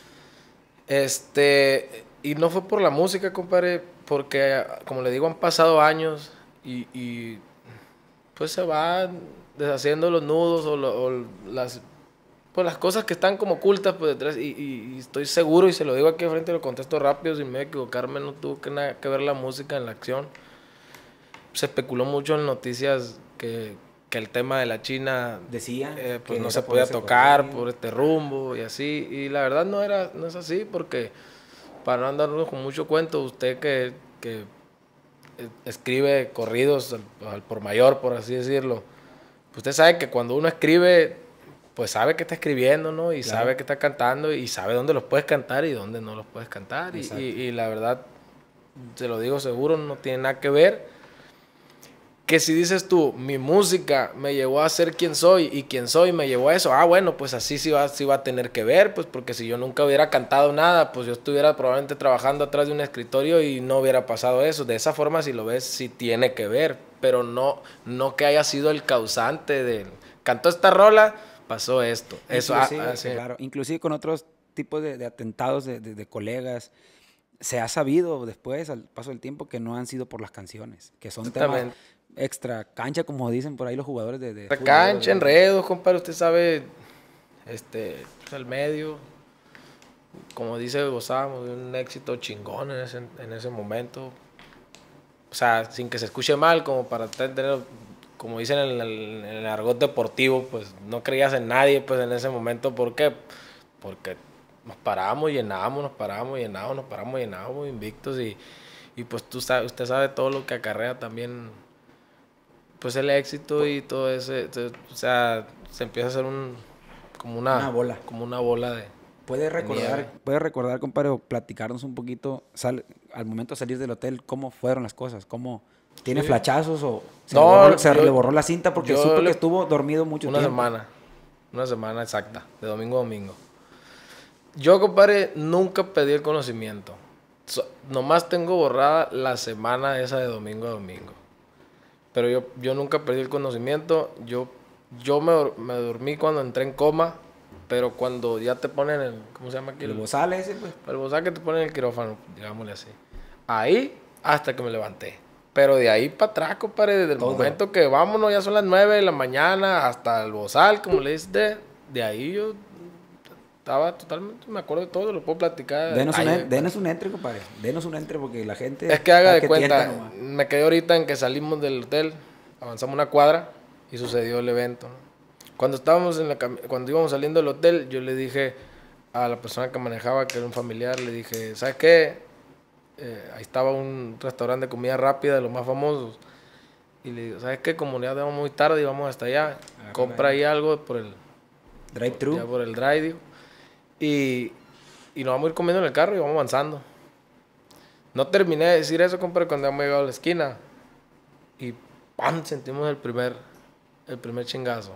Y no fue por la música, compadre, porque, como le digo, han pasado años y pues se van deshaciendo los nudos o las cosas que están como ocultas pues detrás. Y estoy seguro, y se lo digo aquí de frente, lo contesto rápido, sin miedo a equivocarme, no tuvo nada que ver la música en la acción. Se especuló mucho en noticias que el tema de la China decía pues no se podía tocar por este rumbo y así, y la verdad no es así, porque para no andarnos con mucho cuento, usted que escribe corridos al por mayor, por así decirlo, pues usted sabe que cuando uno escribe, pues sabe que está escribiendo, ¿no? Y claro, sabe que está cantando y sabe dónde los puedes cantar y dónde no los puedes cantar, y la verdad, se lo digo seguro, no tiene nada que ver. Que si dices tú, mi música me llevó a ser quien soy y quien soy me llevó a eso, bueno, pues así sí va a tener que ver, pues porque si yo nunca hubiera cantado nada, pues yo estuviera probablemente trabajando atrás de un escritorio y no hubiera pasado eso. De esa forma, si lo ves, sí tiene que ver, pero no que haya sido el causante de... Cantó esta rola, pasó esto. Eso, claro, inclusive con otros tipos de atentados de colegas, se ha sabido después, al paso del tiempo, que no han sido por las canciones, que son temas extra cancha, como dicen por ahí los jugadores de extra cancha, enredos, compadre, usted sabe, el medio, como dice, gozábamos de un éxito chingón en ese momento, o sea, sin que se escuche mal, como para tener, como dicen en el argot deportivo, pues no creías en nadie, pues en ese momento. ¿Por qué? Porque nos parábamos, llenábamos, nos parábamos, llenábamos, nos parábamos, llenábamos, invictos, y pues usted sabe todo lo que acarrea también, pues el éxito y todo ese, o sea, se empieza a hacer como una bola de... ¿Puede recordar, compadre, o platicarnos un poquito, al momento de salir del hotel, cómo fueron las cosas? ¿Cómo tiene flachazos o le borró la cinta? Porque supo que estuvo dormido mucho tiempo. Una semana exacta, de domingo a domingo. Yo, compadre, nunca pedí el conocimiento. Nomás tengo borrada la semana esa de domingo a domingo. Pero yo nunca perdí el conocimiento. Yo me dormí cuando entré en coma, pero cuando ya te ponen ¿cómo se llama aquí? El bozal ese, pues. El bozal que te ponen en el quirófano, digámosle así. Ahí, hasta que me levanté. Pero de ahí para atrás, compadre, desde el momento que vámonos, ya son las 9 de la mañana, hasta el bozal, como le dices, de ahí yo estaba totalmente, me acuerdo de todo, lo puedo platicar. Denos un entre, compadre. Denos un entre, porque la gente... Es que haga de cuenta, me quedé ahorita en que salimos del hotel, avanzamos una cuadra y sucedió el evento, ¿no? Cuando íbamos saliendo del hotel, yo le dije a la persona que manejaba, que era un familiar, le dije, ¿sabes qué? Ahí estaba un restaurante de comida rápida de los más famosos. Y le digo, ¿sabes qué? Como ya vamos muy tarde y vamos hasta allá, compra ahí algo por el... Drive-thru. Por el drive, y nos vamos a ir comiendo en el carro y vamos avanzando. No terminé de decir eso, compadre, cuando hemos llegado a la esquina. Y ¡pam! Sentimos el primer chingazo.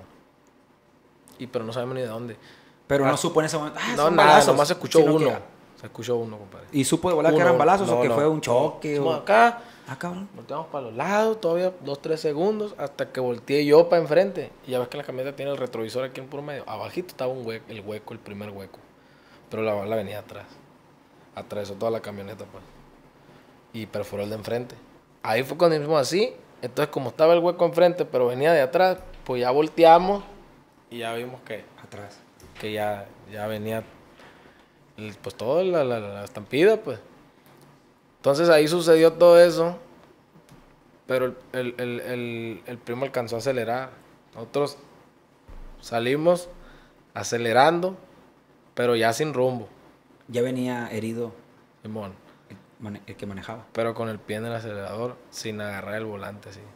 Pero no sabemos ni de dónde. Pero no supo en ese momento. No, nada, balazos. Nomás se escuchó uno. Se escuchó uno, compadre. ¿Y supo de volar que eran balazos o que fue un choque? Acá. Cabrón. Volteamos para los lados, todavía 2-3 segundos, hasta que volteé yo para enfrente. Y ya ves que la camioneta tiene el retrovisor aquí en puro medio. Abajito estaba el primer hueco. Pero la bala venía atrás. Atravesó toda la camioneta, pues. Y perforó el de enfrente. Ahí fue cuando hicimos así. Entonces, como estaba el hueco enfrente, pero venía de atrás, pues ya volteamos. Y ya vimos que atrás, que ya venía pues toda la estampida, pues. Entonces ahí sucedió todo eso, pero el primo alcanzó a acelerar. Nosotros salimos acelerando, pero ya sin rumbo. Ya venía herido Simón, el que manejaba. Pero con el pie en el acelerador, sin agarrar el volante, sí.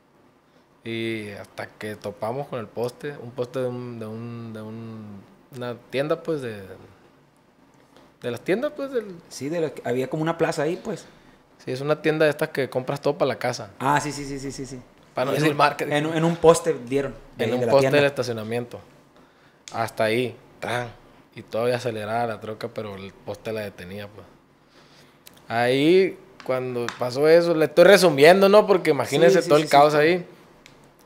Y hasta que topamos con un poste de una tienda, pues, de las tiendas, pues, Sí, había como una plaza ahí, pues. Sí, es una tienda de estas que compras todo para la casa. Ah, sí. Para no decir marketing. En un poste dieron. En un poste del estacionamiento. Hasta ahí, ¡tan! Y todavía aceleraba la troca, pero el poste la detenía, pues. Ahí, cuando pasó eso, le estoy resumiendo, ¿no? Porque imagínense todo el caos ahí.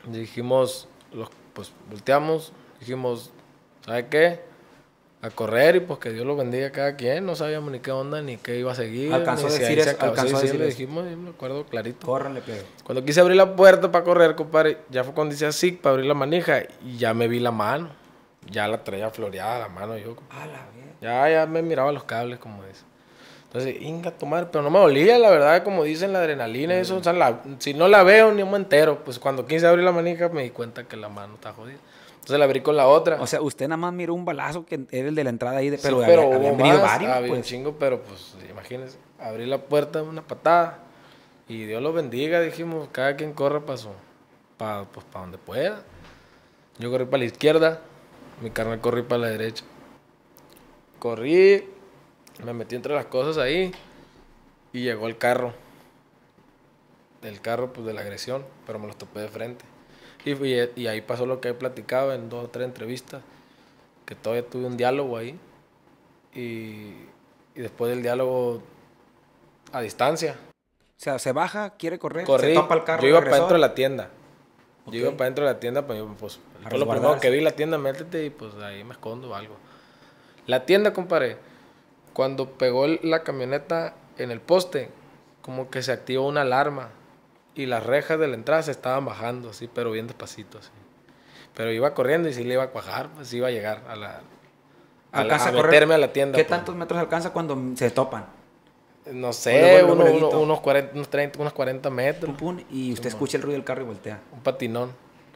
Dijimos, pues volteamos, dijimos, ¿sabe qué? A correr y pues que Dios los bendiga a cada quien. No sabíamos ni qué onda, ni qué iba a seguir. Alcanzó ni a si decir ahí se eso, acabó. alcanzó a Sí, decir le eso. dijimos, yo me acuerdo clarito. Córranle, pero. Cuando quise abrir la puerta para correr, compadre, ya fue cuando hice así para abrir la manija y ya me vi la mano. Ya la traía floreada la mano yo. A la vez. Ya me miraba los cables, como dice. Entonces, inga, tomar, pero no me dolía, la verdad, como dicen, la adrenalina, eso, o sea, si no la veo, ni me entero. Pues cuando quise abrir la manija me di cuenta que la mano está jodida. Entonces la abrí con la otra. O sea, usted nada más miró un balazo que era el de la entrada ahí, pero, Sí, pero habían hubo venido más, varios, había un pues. chingo, pero pues imagínense, abrí la puerta, una patada, y Dios los bendiga, dijimos, cada quien corre para pues, pa donde pueda. Yo corrí para la izquierda, mi carnal corrí para la derecha. Corrí, me metí entre las cosas ahí, y llegó el carro. El carro, pues, de la agresión, pero me los topé de frente. Y ahí pasó lo que he platicado en 2 o 3 entrevistas, que todavía tuve un diálogo ahí. Y después del diálogo a distancia. O sea, se baja, quiere correr, Corrí, se topa el carro. yo iba el para dentro de agresor. la tienda. Ok. Yo iba para dentro de la tienda, pues, A fue lo primero resguardarse. que vi la tienda, métete y pues ahí me escondo o algo. La tienda, compadre, cuando pegó la camioneta en el poste, como que se activó una alarma y las rejas de la entrada se estaban bajando así, pero bien despacito así. Pero iba corriendo y sí le iba a cuajar, pues iba a llegar Alcanza a correr. meterme a la tienda. ¿Qué pues. tantos metros alcanza cuando se topan? No sé, Luego, luego. unos 40, unos 30, unos 40 metros. Pum, pum, y usted escucha el ruido del carro y voltea. Un patinón.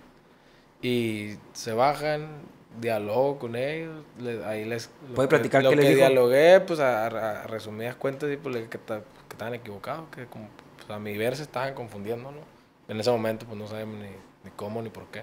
Y se bajan, dialogo con ellos. Ahí les. ¿Puede platicar lo qué les que dijo? dialogué, pues a resumidas cuentas, sí, pues, que estaban equivocados, que como, pues, a mi ver se estaban confundiendo, ¿no? En ese momento, pues no sabemos ni cómo ni por qué.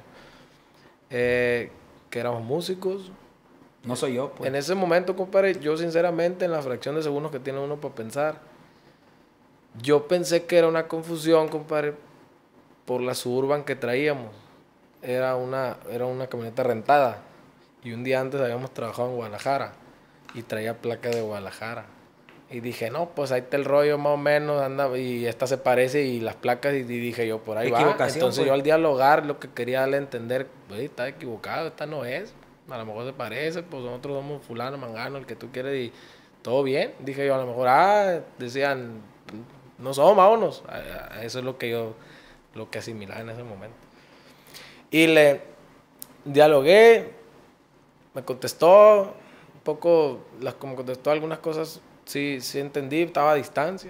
Que éramos músicos. No soy yo, pues. En ese momento, compadre, yo sinceramente, en la fracción de segundos que tiene uno para pensar, yo pensé que era una confusión, compadre, por la Suburban que traíamos. Era una camioneta rentada. Y un día antes habíamos trabajado en Guadalajara y traía placa de Guadalajara. Y dije, no, pues ahí está el rollo más o menos, anda, y esta se parece y las placas, y dije yo, por ahí va. Equivocación, Entonces pues. yo al dialogar lo que quería darle a entender, pues está equivocado, esta no es. A lo mejor se parece, pues nosotros somos fulano, mangano, el que tú quieres, y todo bien. Dije yo, a lo mejor, decían, no somos, vámonos. Eso es lo que asimilaba en ese momento. Y le dialogué, me contestó un poco, como contestó algunas cosas, sí entendí, estaba a distancia.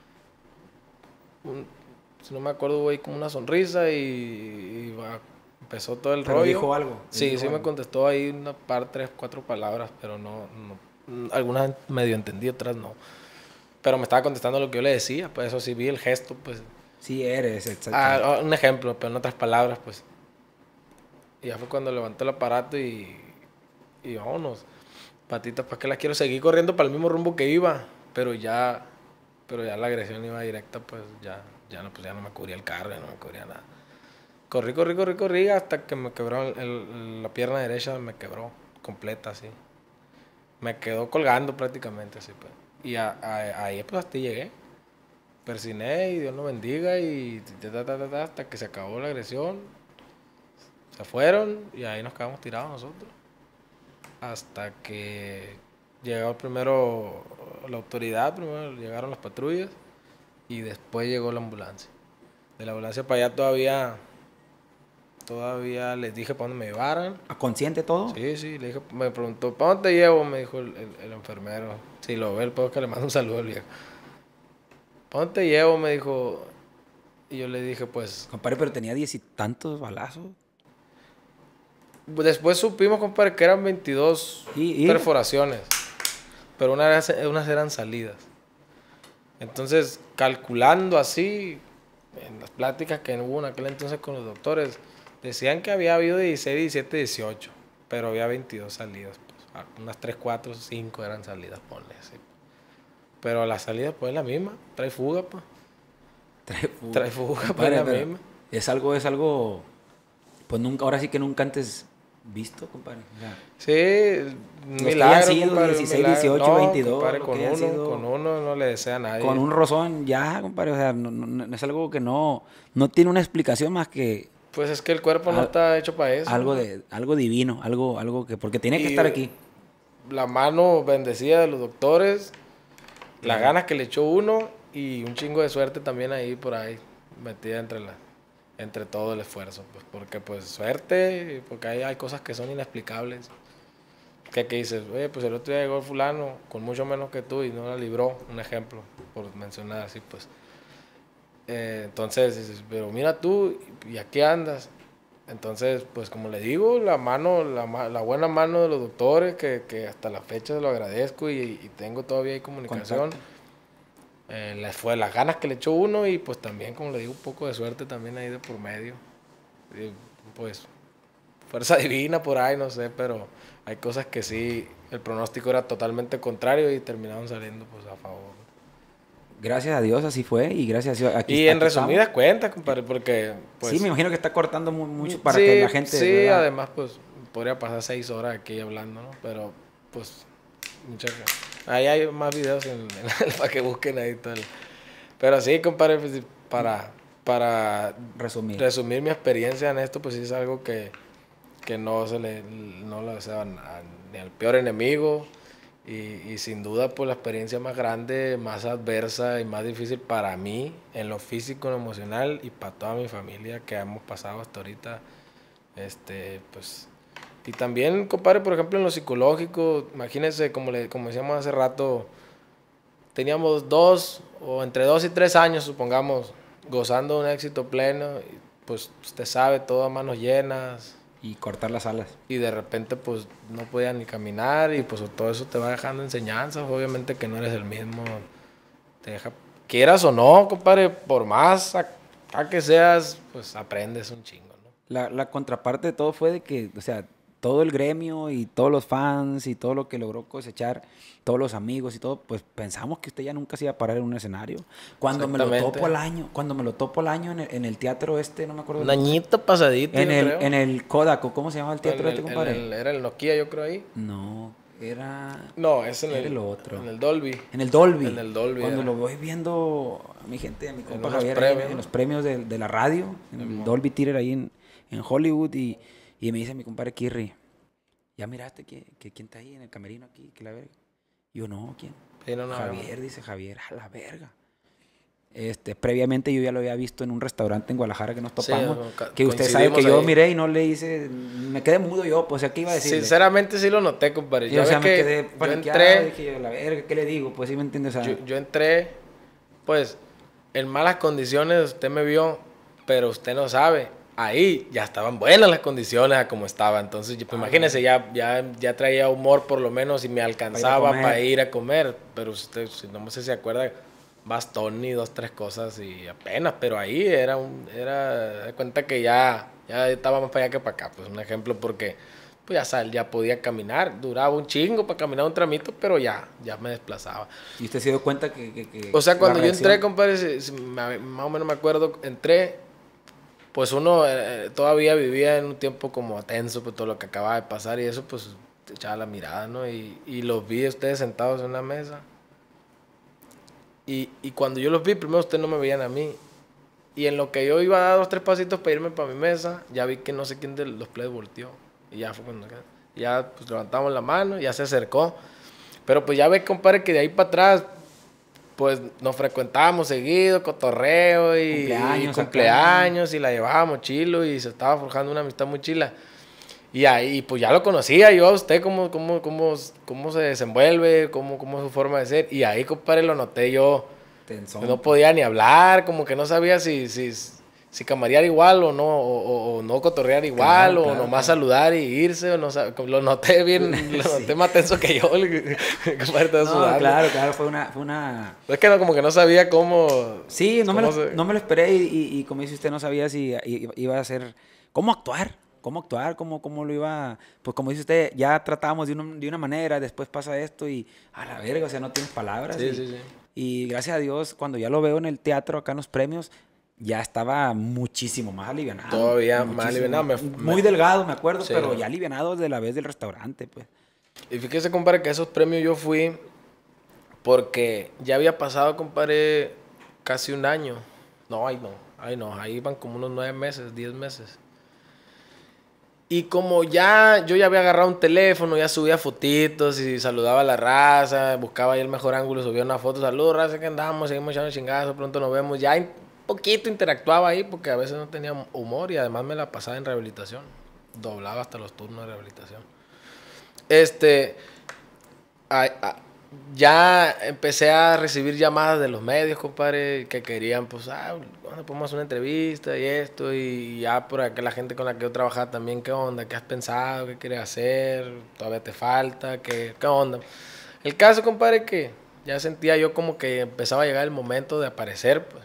Si no me acuerdo, hubo ahí como una sonrisa y empezó todo el ¿Pero rollo. dijo algo? Sí, ¿Dijo sí me algo? contestó ahí una par, 3, 4 palabras, pero no, algunas medio entendí, otras no. Pero me estaba contestando lo que yo le decía, pues eso sí vi el gesto, pues. Sí eres, exacto. Un ejemplo, pero en otras palabras, pues. Y ya fue cuando levantó el aparato y vámonos. Patitas, ¿para qué las quiero? Seguir corriendo para el mismo rumbo que iba, pero ya la agresión iba directa, pues ya no me cubría el carro, ya no me cubría nada. Corrí hasta que me quebró la pierna derecha, me quebró completa, así. Me quedó colgando prácticamente, así, pues. Y ahí, pues, hasta llegué. Persiné y Dios nos bendiga y hasta que se acabó la agresión. Se fueron y ahí nos quedamos tirados nosotros. Hasta que llegó primero la autoridad, primero llegaron las patrullas y después llegó la ambulancia. De la ambulancia para allá todavía les dije para dónde me llevaran. ¿A consciente todo? Sí, le dije, me preguntó, ¿para dónde te llevo? Me dijo el enfermero. Si lo ve el puedo que le mando un saludo al viejo. ¿Para dónde te llevo? Me dijo. Y yo le dije, pues. Compadre, pero tenía 10 y tantos balazos. Después supimos, compadre, que eran 22 ¿Y? perforaciones. Pero unas eran salidas. Entonces, calculando así, en las pláticas que hubo en aquel entonces con los doctores, decían que había habido 16, 17, 18. Pero había 22 salidas. Pues. Unas 3, 4, 5 eran salidas, ponle así. Pero la salida, pues, es la misma. Trae fuga, pues. Trae fuga, pues, es la misma. Es algo, pues nunca, ahora sí que nunca antes visto, compadre. O sea, sí, los milagro, que hayan sido compadre, 16, milagro. 18, No, 22, compadre, lo que hayan sido, con uno no le desea a nadie. con un rozón ya, compadre. O sea, no es algo que no tiene una explicación más que Pues es que el cuerpo no está hecho para eso. Algo divino, algo que, porque tiene que Y estar aquí. la mano bendecida de los doctores, las ganas que le echó uno y un chingo de suerte también ahí por ahí, metida entre todo el esfuerzo. Pues porque pues suerte, porque hay cosas que son inexplicables. Que dices, oye, pues el otro día llegó el fulano con mucho menos que tú y no la libró, un ejemplo, por mencionar así, pues. Entonces dices, pero mira tú, ¿y aquí andas? Entonces, pues como le digo, la buena mano de los doctores, que hasta la fecha se lo agradezco y tengo todavía ahí comunicación. Las ganas que le echó uno y pues también, como le digo, un poco de suerte también ahí de por medio. Y, pues, fuerza divina por ahí, no sé, pero hay cosas que sí, el pronóstico era totalmente contrario y terminaron saliendo pues a favor. Gracias a Dios así fue y gracias a Dios Y en resumidas cuentas, compadre, porque... Pues, sí, me imagino que está cortando mucho para sí, que la gente... Sí, ¿verdad? además pues podría pasar 6 horas aquí hablando, ¿no? Pero pues ahí hay más videos para que busquen ahí todo. Pero sí, compadre, pues, para resumir mi experiencia en esto, pues sí es algo que no lo deseo ni al peor enemigo. Y sin duda, pues la experiencia más grande, más adversa y más difícil para mí, en lo físico, en lo emocional y para toda mi familia que hemos pasado hasta ahorita. Pues, y también, compadre, por ejemplo, en lo psicológico, imagínense, como decíamos hace rato, teníamos entre 2 y 3 años, supongamos, gozando de un éxito pleno, y pues usted sabe, todo a manos llenas. Y cortar las alas. Y de repente pues no podía ni caminar y pues todo eso te va dejando enseñanzas, obviamente que no eres el mismo, te deja, quieras o no, compadre, por más a que seas, pues aprendes un chingo, ¿no? La contraparte de todo fue de que, o sea, todo el gremio y todos los fans y todo lo que logró cosechar, todos los amigos y todo, pues pensamos que usted ya nunca se iba a parar en un escenario. Cuando me lo topo al año en el teatro no me acuerdo. Un añito pasadito, en el Kodak, ¿cómo se llama el teatro compadre? Era el Nokia, yo creo ahí. No, era... No, es en el otro. En el Dolby. En el Dolby. En el Dolby. Cuando lo voy viendo a mi gente, a mi compa Javier, premios, en los premios de la radio, en el Dolby Theater ahí en Hollywood, y me dice mi compadre Kirri, ¿ya miraste quién está ahí en el camerino aquí? Que la verga. Yo, no, ¿quién? Sí, no, Javier, dice Javier, a la verga. Previamente yo ya lo había visto en un restaurante en Guadalajara que nos topamos, que usted sabe que yo miré y no le hice, me quedé mudo yo, pues aquí iba a decir. Sinceramente sí lo noté, compadre. Yo, o sea, me quedé paniqueado, dije, la verga, ¿qué le digo? Pues sí me entiendes. O sea, yo entré, pues, en malas condiciones, usted me vio, pero usted no sabe. Ahí ya estaban buenas las condiciones a como estaba. Entonces, pues, imagínese, ya traía humor por lo menos y me alcanzaba para ir a comer. Pero usted, si no sé si se acuerda, bastón y 2, 3 cosas y apenas. Pero ahí de cuenta que ya estaba más para allá que para acá. Pues un ejemplo porque pues ya podía caminar. Duraba un chingo para caminar un tramito, pero ya me desplazaba. ¿Y usted se dio cuenta que o sea, cuando yo entré, compadre, más o menos me acuerdo, entré... Pues uno todavía vivía en un tiempo como tenso por todo lo que acababa de pasar y eso pues te echaba la mirada, ¿no? Y los vi a ustedes sentados en una mesa. Y cuando yo los vi, primero ustedes no me veían a mí. Y en lo que yo iba a dar 2, 3 pasitos para irme para mi mesa, ya vi que no sé quién de los plebes volteó. Y ya fue cuando ya pues levantamos la mano, ya se acercó. Pero pues ya ve, compadre, que de ahí para atrás... pues nos frecuentábamos seguido, cotorreo y cumpleaños y la llevábamos chilo y se estaba forjando una amistad muy chila. Y ahí pues ya lo conocía yo a usted, cómo se desenvuelve, cómo es su forma de ser. Y ahí, compadre, lo noté yo. Tensón. No podía ni hablar, como que no sabía si camarear igual o no cotorrear igual, claro, o nomás saludar y irse, o no, lo noté bien, lo noté más tenso que yo. No, claro, fue una... Es que como que no sabía cómo... Sí, no me lo esperé y como dice usted, no sabía si iba a ser... ¿Cómo actuar? ¿Cómo lo iba...? Pues como dice usted, ya tratábamos de una manera, después pasa esto y a la verga, o sea, no tienes palabras. Sí. Y gracias a Dios, cuando ya lo veo en el teatro, acá en los premios... ya estaba muchísimo más alivianado. Todavía más alivianado. Muy delgado, me acuerdo, sí, pero ya alivianado de la vez del restaurante, pues. Y fíjese, compadre, que esos premios yo fui porque ya había pasado, compadre, casi un año No, ahí van como unos 9 meses, 10 meses. Y como ya, yo ya había agarrado un teléfono, ya subía fotitos y saludaba a la raza, buscaba ahí el mejor ángulo, subía una foto, saludos raza, que andamos, seguimos echando chingazos, pronto nos vemos. Ya un poquito interactuaba ahí porque a veces no tenía humor y además me la pasaba en rehabilitación. Doblaba hasta los turnos de rehabilitación. a- a- ya empecé a recibir llamadas de los medios, compadre, que querían, pues, ¿cuándo podemos hacer una entrevista y esto? Y ya por acá la gente con la que yo trabajaba también, ¿qué onda? ¿Qué has pensado? ¿Qué quieres hacer? ¿Todavía te falta? ¿Qué onda? El caso, compadre, que ya sentía yo como que empezaba a llegar el momento de aparecer, pues.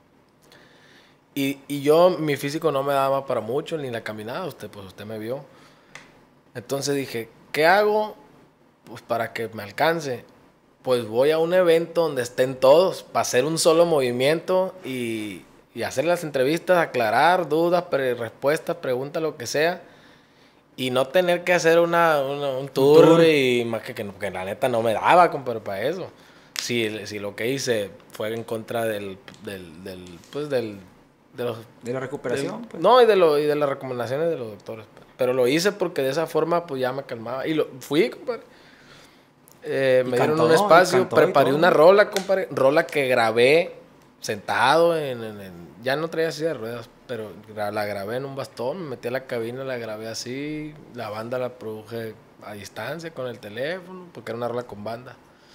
Y yo, mi físico no me daba para mucho, ni la caminada, usted me vio. Entonces dije, ¿qué hago? Pues para que me alcance. Pues voy a un evento donde estén todos, para hacer un solo movimiento y hacer las entrevistas, aclarar dudas, respuestas, preguntas, lo que sea. Y no tener que hacer un tour y más que la neta no me daba, compadre, para eso. Si lo que hice fue en contra pues De la recuperación, pues. no, y de las recomendaciones de los doctores. Pues. Pero lo hice porque de esa forma pues ya me calmaba. Y fui, compadre. Me dieron un espacio, preparé una rola, compadre. Rola que grabé sentado ya no traía silla de ruedas, pero la grabé en un bastón, me metí a la cabina, la grabé así. La banda la produje a distancia con el teléfono, porque era una rola con banda.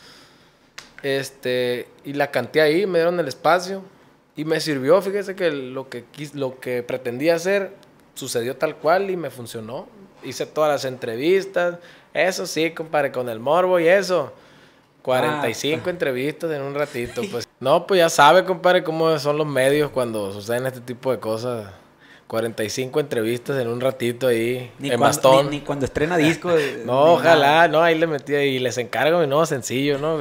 Y la canté ahí, me dieron el espacio. Y me sirvió, fíjese que lo que pretendía hacer sucedió tal cual y me funcionó. Hice todas las entrevistas, eso sí, compadre, con el morbo y eso. 45 entrevistas en un ratito, pues. No, pues ya sabe, compadre, cómo son los medios cuando suceden este tipo de cosas. 45 entrevistas en un ratito ahí, en bastón. Ni cuando estrena disco. No, ojalá, no, ahí le metí y les encargo mi nuevo sencillo, ¿no?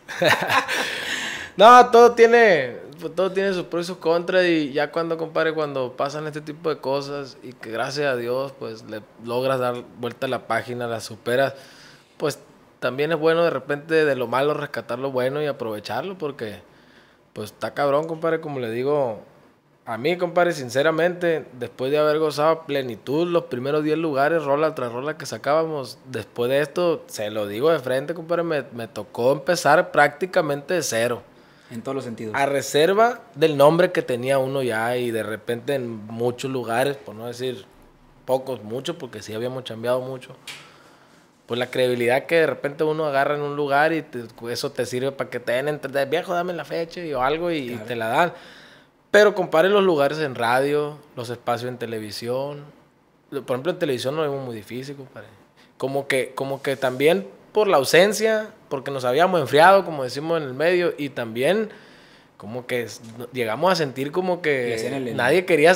No, todo tiene sus pros y sus contras y ya cuando pasan este tipo de cosas y que gracias a Dios pues le logras dar vuelta a la página, la superas, pues también es bueno de repente de lo malo rescatar lo bueno y aprovecharlo porque pues está cabrón, compadre, como le digo, a mí, compadre, sinceramente, después de haber gozado plenitud los primeros 10 lugares, rola tras rola que sacábamos, después de esto, se lo digo de frente, compadre, me tocó empezar prácticamente de cero. En todos los sentidos. A reserva del nombre que tenía uno ya y de repente en muchos lugares, por no decir pocos, muchos, porque sí habíamos chambeado mucho, pues la credibilidad que de repente uno agarra en un lugar y eso te sirve para que te den, viejo, dame la fecha o algo y claro, te la dan. Pero compare los lugares en radio, los espacios en televisión. Por ejemplo, en televisión lo vemos muy difícil, compadre. Como que también por la ausencia, porque nos habíamos enfriado, como decimos en el medio, y también como que llegamos a sentir como que nadie quería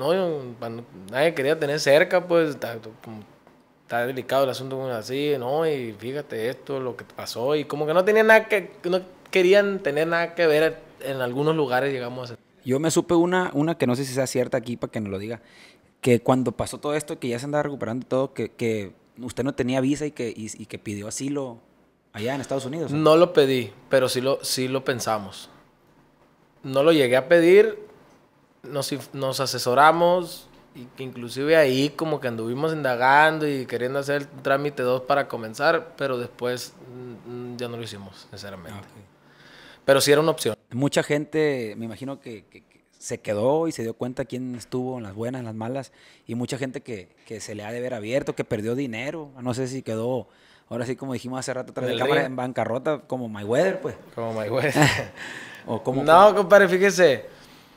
tener cerca, pues está delicado el asunto así, ¿no? Y fíjate esto, lo que pasó, y como que no querían tener nada que ver en algunos lugares, llegamos a sentir. Yo me supe una que no sé si sea cierta aquí para que nos lo diga, que cuando pasó todo esto, que ya se andaba recuperando todo, que usted no tenía visa y que pidió asilo allá en Estados Unidos. ¿No? No lo pedí, pero sí lo pensamos. No lo llegué a pedir, nos asesoramos, y inclusive ahí como que anduvimos indagando y queriendo hacer el trámite 2 para comenzar, pero después ya no lo hicimos, sinceramente. Okay. Pero sí era una opción. Mucha gente, me imagino que se quedó y se dio cuenta quién estuvo en las buenas, en las malas, y mucha gente que se le ha de ver abierto, que perdió dinero, no sé si quedó, ahora sí como dijimos hace rato atrás de cámara, en bancarrota, como Mayweather, pues. Como Mayweather. ¿O cómo? No, compadre, fíjese,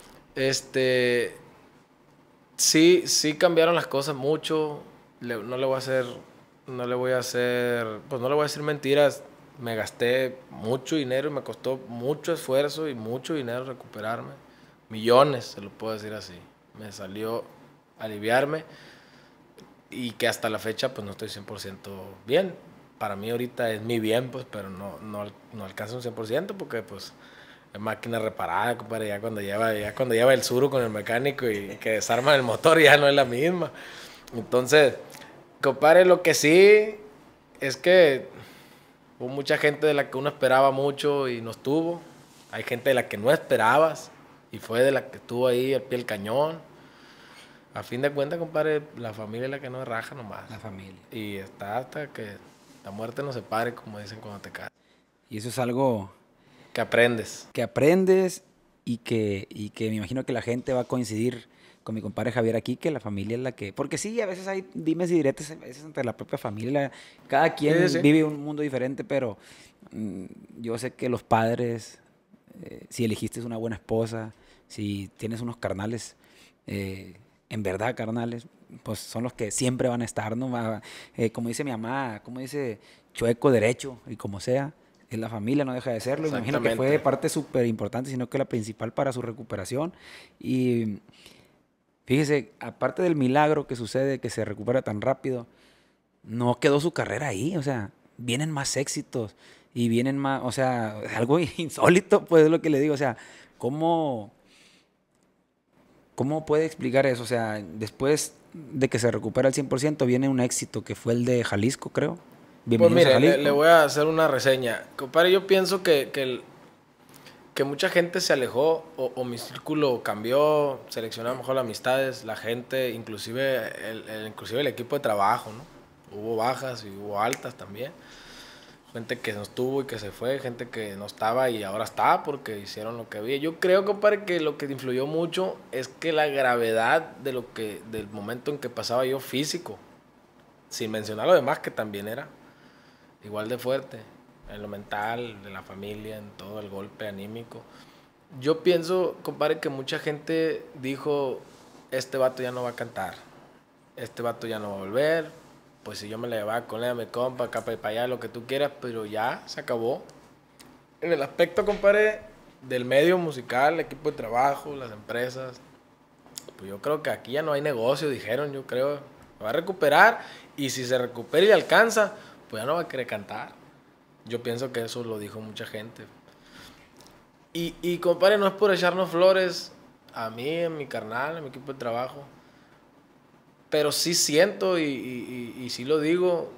sí cambiaron las cosas mucho, no le voy a decir mentiras. Me gasté mucho dinero y me costó mucho esfuerzo y mucho dinero recuperarme. Millones, se lo puedo decir así. Me salió aliviarme y que hasta la fecha pues no estoy 100% bien. Para mí ahorita es mi bien, pues, pero no alcanza un 100% porque pues es máquina reparada, compadre. Ya cuando lleva el suro con el mecánico y que desarma el motor ya no es la misma. Entonces, compadre, lo que sí es que hubo mucha gente de la que uno esperaba mucho y no estuvo. Hay gente de la que no esperabas Y fue de la que estuvo ahí al pie del cañón. A fin de cuentas, compadre, la familia es la que no raja nomás. La familia. Y está hasta que la muerte nos separe, como dicen cuando te casas. Y eso es algo Que aprendes. que aprendes y que me imagino que la gente va a coincidir con mi compadre Javier aquí, que la familia es la que... Porque sí, a veces hay dimes y diretes, a veces entre la propia familia. Cada quien Sí, sí. vive un mundo diferente, pero yo sé que los padres, si elegiste una buena esposa, si tienes unos carnales, en verdad carnales, pues son los que siempre van a estar, ¿no? Como dice mi mamá, como dice chueco, derecho y como sea, es la familia, no deja de serlo. Me imagino que fue Exactamente. parte súper importante, sino que la principal para su recuperación. Y fíjese, aparte del milagro que sucede, que se recupera tan rápido, no quedó su carrera ahí, o sea, vienen más éxitos y vienen más, o sea, algo insólito, pues es lo que le digo, o sea, ¿cómo puede explicar eso? O sea, después de que se recupera al 100% viene un éxito que fue el de Jalisco, creo. Pues Bienvenidos a mire, Jalisco. le voy a hacer una reseña. Compadre, yo pienso que mucha gente se alejó o mi círculo cambió, seleccionó a lo mejor las amistades, la gente, inclusive inclusive el equipo de trabajo, ¿no? Hubo bajas y hubo altas también. Gente que no estuvo y que se fue, gente que no estaba y ahora está porque hicieron lo que había. Yo creo, compadre, que lo que influyó mucho es que la gravedad del momento en que pasaba yo físico, sin mencionar lo demás que también era igual de fuerte, en lo mental, de la familia, en todo el golpe anímico. Yo pienso, compadre, que mucha gente dijo, este vato ya no va a cantar, este vato ya no va a volver, pues si yo me la llevaba con él, mi compa, acá para allá, lo que tú quieras, pero ya se acabó. En el aspecto, compadre, del medio musical, el equipo de trabajo, las empresas, pues yo creo que aquí ya no hay negocio, dijeron, yo creo, va a recuperar, y si se recupera y alcanza, pues ya no va a querer cantar. Yo pienso que eso lo dijo mucha gente. Y compadre, no es por echarnos flores a mí, a mi carnal, a mi equipo de trabajo, pero sí siento y sí lo digo,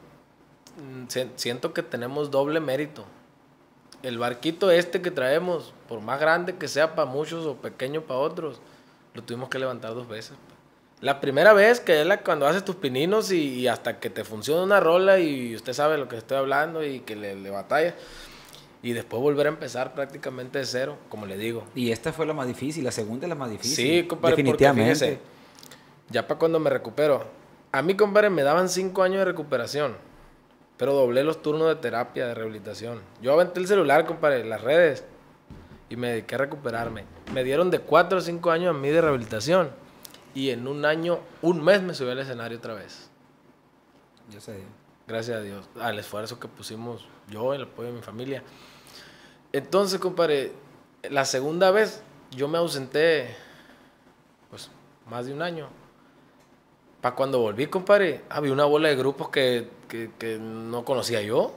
siento que tenemos doble mérito. El barquito este que traemos, por más grande que sea para muchos o pequeño para otros, lo tuvimos que levantar 2 veces. La primera vez, que es cuando haces tus pininos y hasta que te funciona una rola y usted sabe lo que estoy hablando y que le batalla. Y después volver a empezar prácticamente de cero, como le digo. Y esta fue la más difícil, la segunda es la más difícil. Sí, compadre, definitivamente. porque fíjese, ya para cuando me recupero, a mí, compadre, me daban 5 años de recuperación, pero doblé los turnos de terapia, de rehabilitación. Yo aventé el celular, compadre, las redes, y me dediqué a recuperarme. Me dieron de 4 a 5 años a mí de rehabilitación, y en un mes me subí al escenario otra vez. Yo sé. Gracias a Dios, al esfuerzo que pusimos yo, el apoyo de mi familia. Entonces, compadre, la segunda vez yo me ausenté, pues, más de un año. Para cuando volví, compadre, había una bola de grupos que no conocía yo.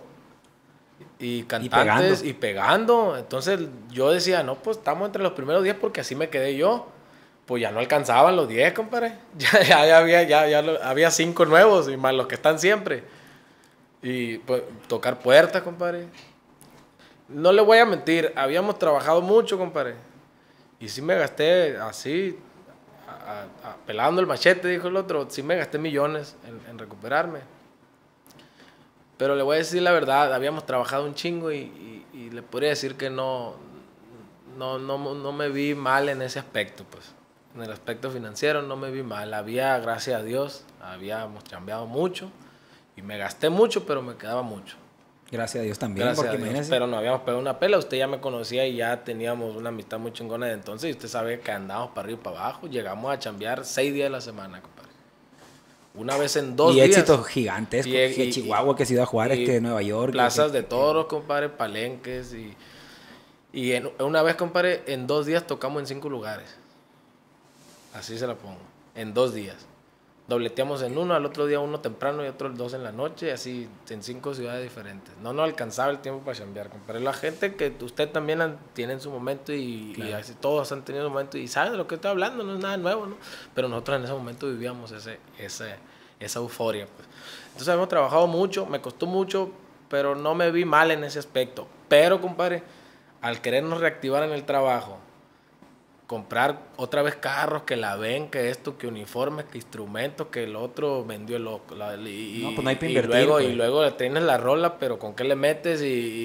Y cantantes y pegando. Entonces yo decía, no, pues estamos entre los primeros 10 porque así me quedé yo. Pues ya no alcanzaban los 10, compadre. Ya había 5 nuevos y más los que están siempre. Y pues tocar puertas, compadre. No le voy a mentir, habíamos trabajado mucho, compadre. Y sí me gasté así, pelando el machete, dijo el otro. Sí me gasté millones en recuperarme. Pero le voy a decir la verdad, habíamos trabajado un chingo y le podría decir que no me vi mal en ese aspecto, pues. En el aspecto financiero no me vi mal. Gracias a Dios, habíamos chambeado mucho y me gasté mucho, pero me quedaba mucho. Gracias a Dios también, Gracias porque a Dios, imagínese. pero nos habíamos pegado una pela. Usted ya me conocía y ya teníamos una amistad muy chingona de entonces. Y usted sabe que andábamos para arriba y para abajo. Llegamos a chambear 6 días de la semana, compadre. Una vez en 2 días. Y éxitos gigantescos, que Chihuahua, que Ciudad Juárez, que Nueva York. Plazas de toros, compadre, palenques. Y una vez, compadre, en 2 días tocamos en 5 lugares. Así se la pongo. En 2 días. Dobleteamos en uno, al otro día uno temprano y otro 2 en la noche, así en 5 ciudades diferentes. No nos alcanzaba el tiempo para chambear, compadre. La gente que usted también tiene en su momento y así todos han tenido un momento y saben de lo que estoy hablando, no es nada nuevo, ¿no? Pero nosotros en ese momento vivíamos esa euforia, pues. Entonces hemos trabajado mucho, me costó mucho, pero no me vi mal en ese aspecto. Pero, compadre, al querernos reactivar en el trabajo, comprar otra vez carros, que la ven, que esto, que uniformes, que instrumentos, que el otro vendió el otro. No, pues no hay para invertir, luego, pues. y luego tienes la rola, pero ¿con qué le metes?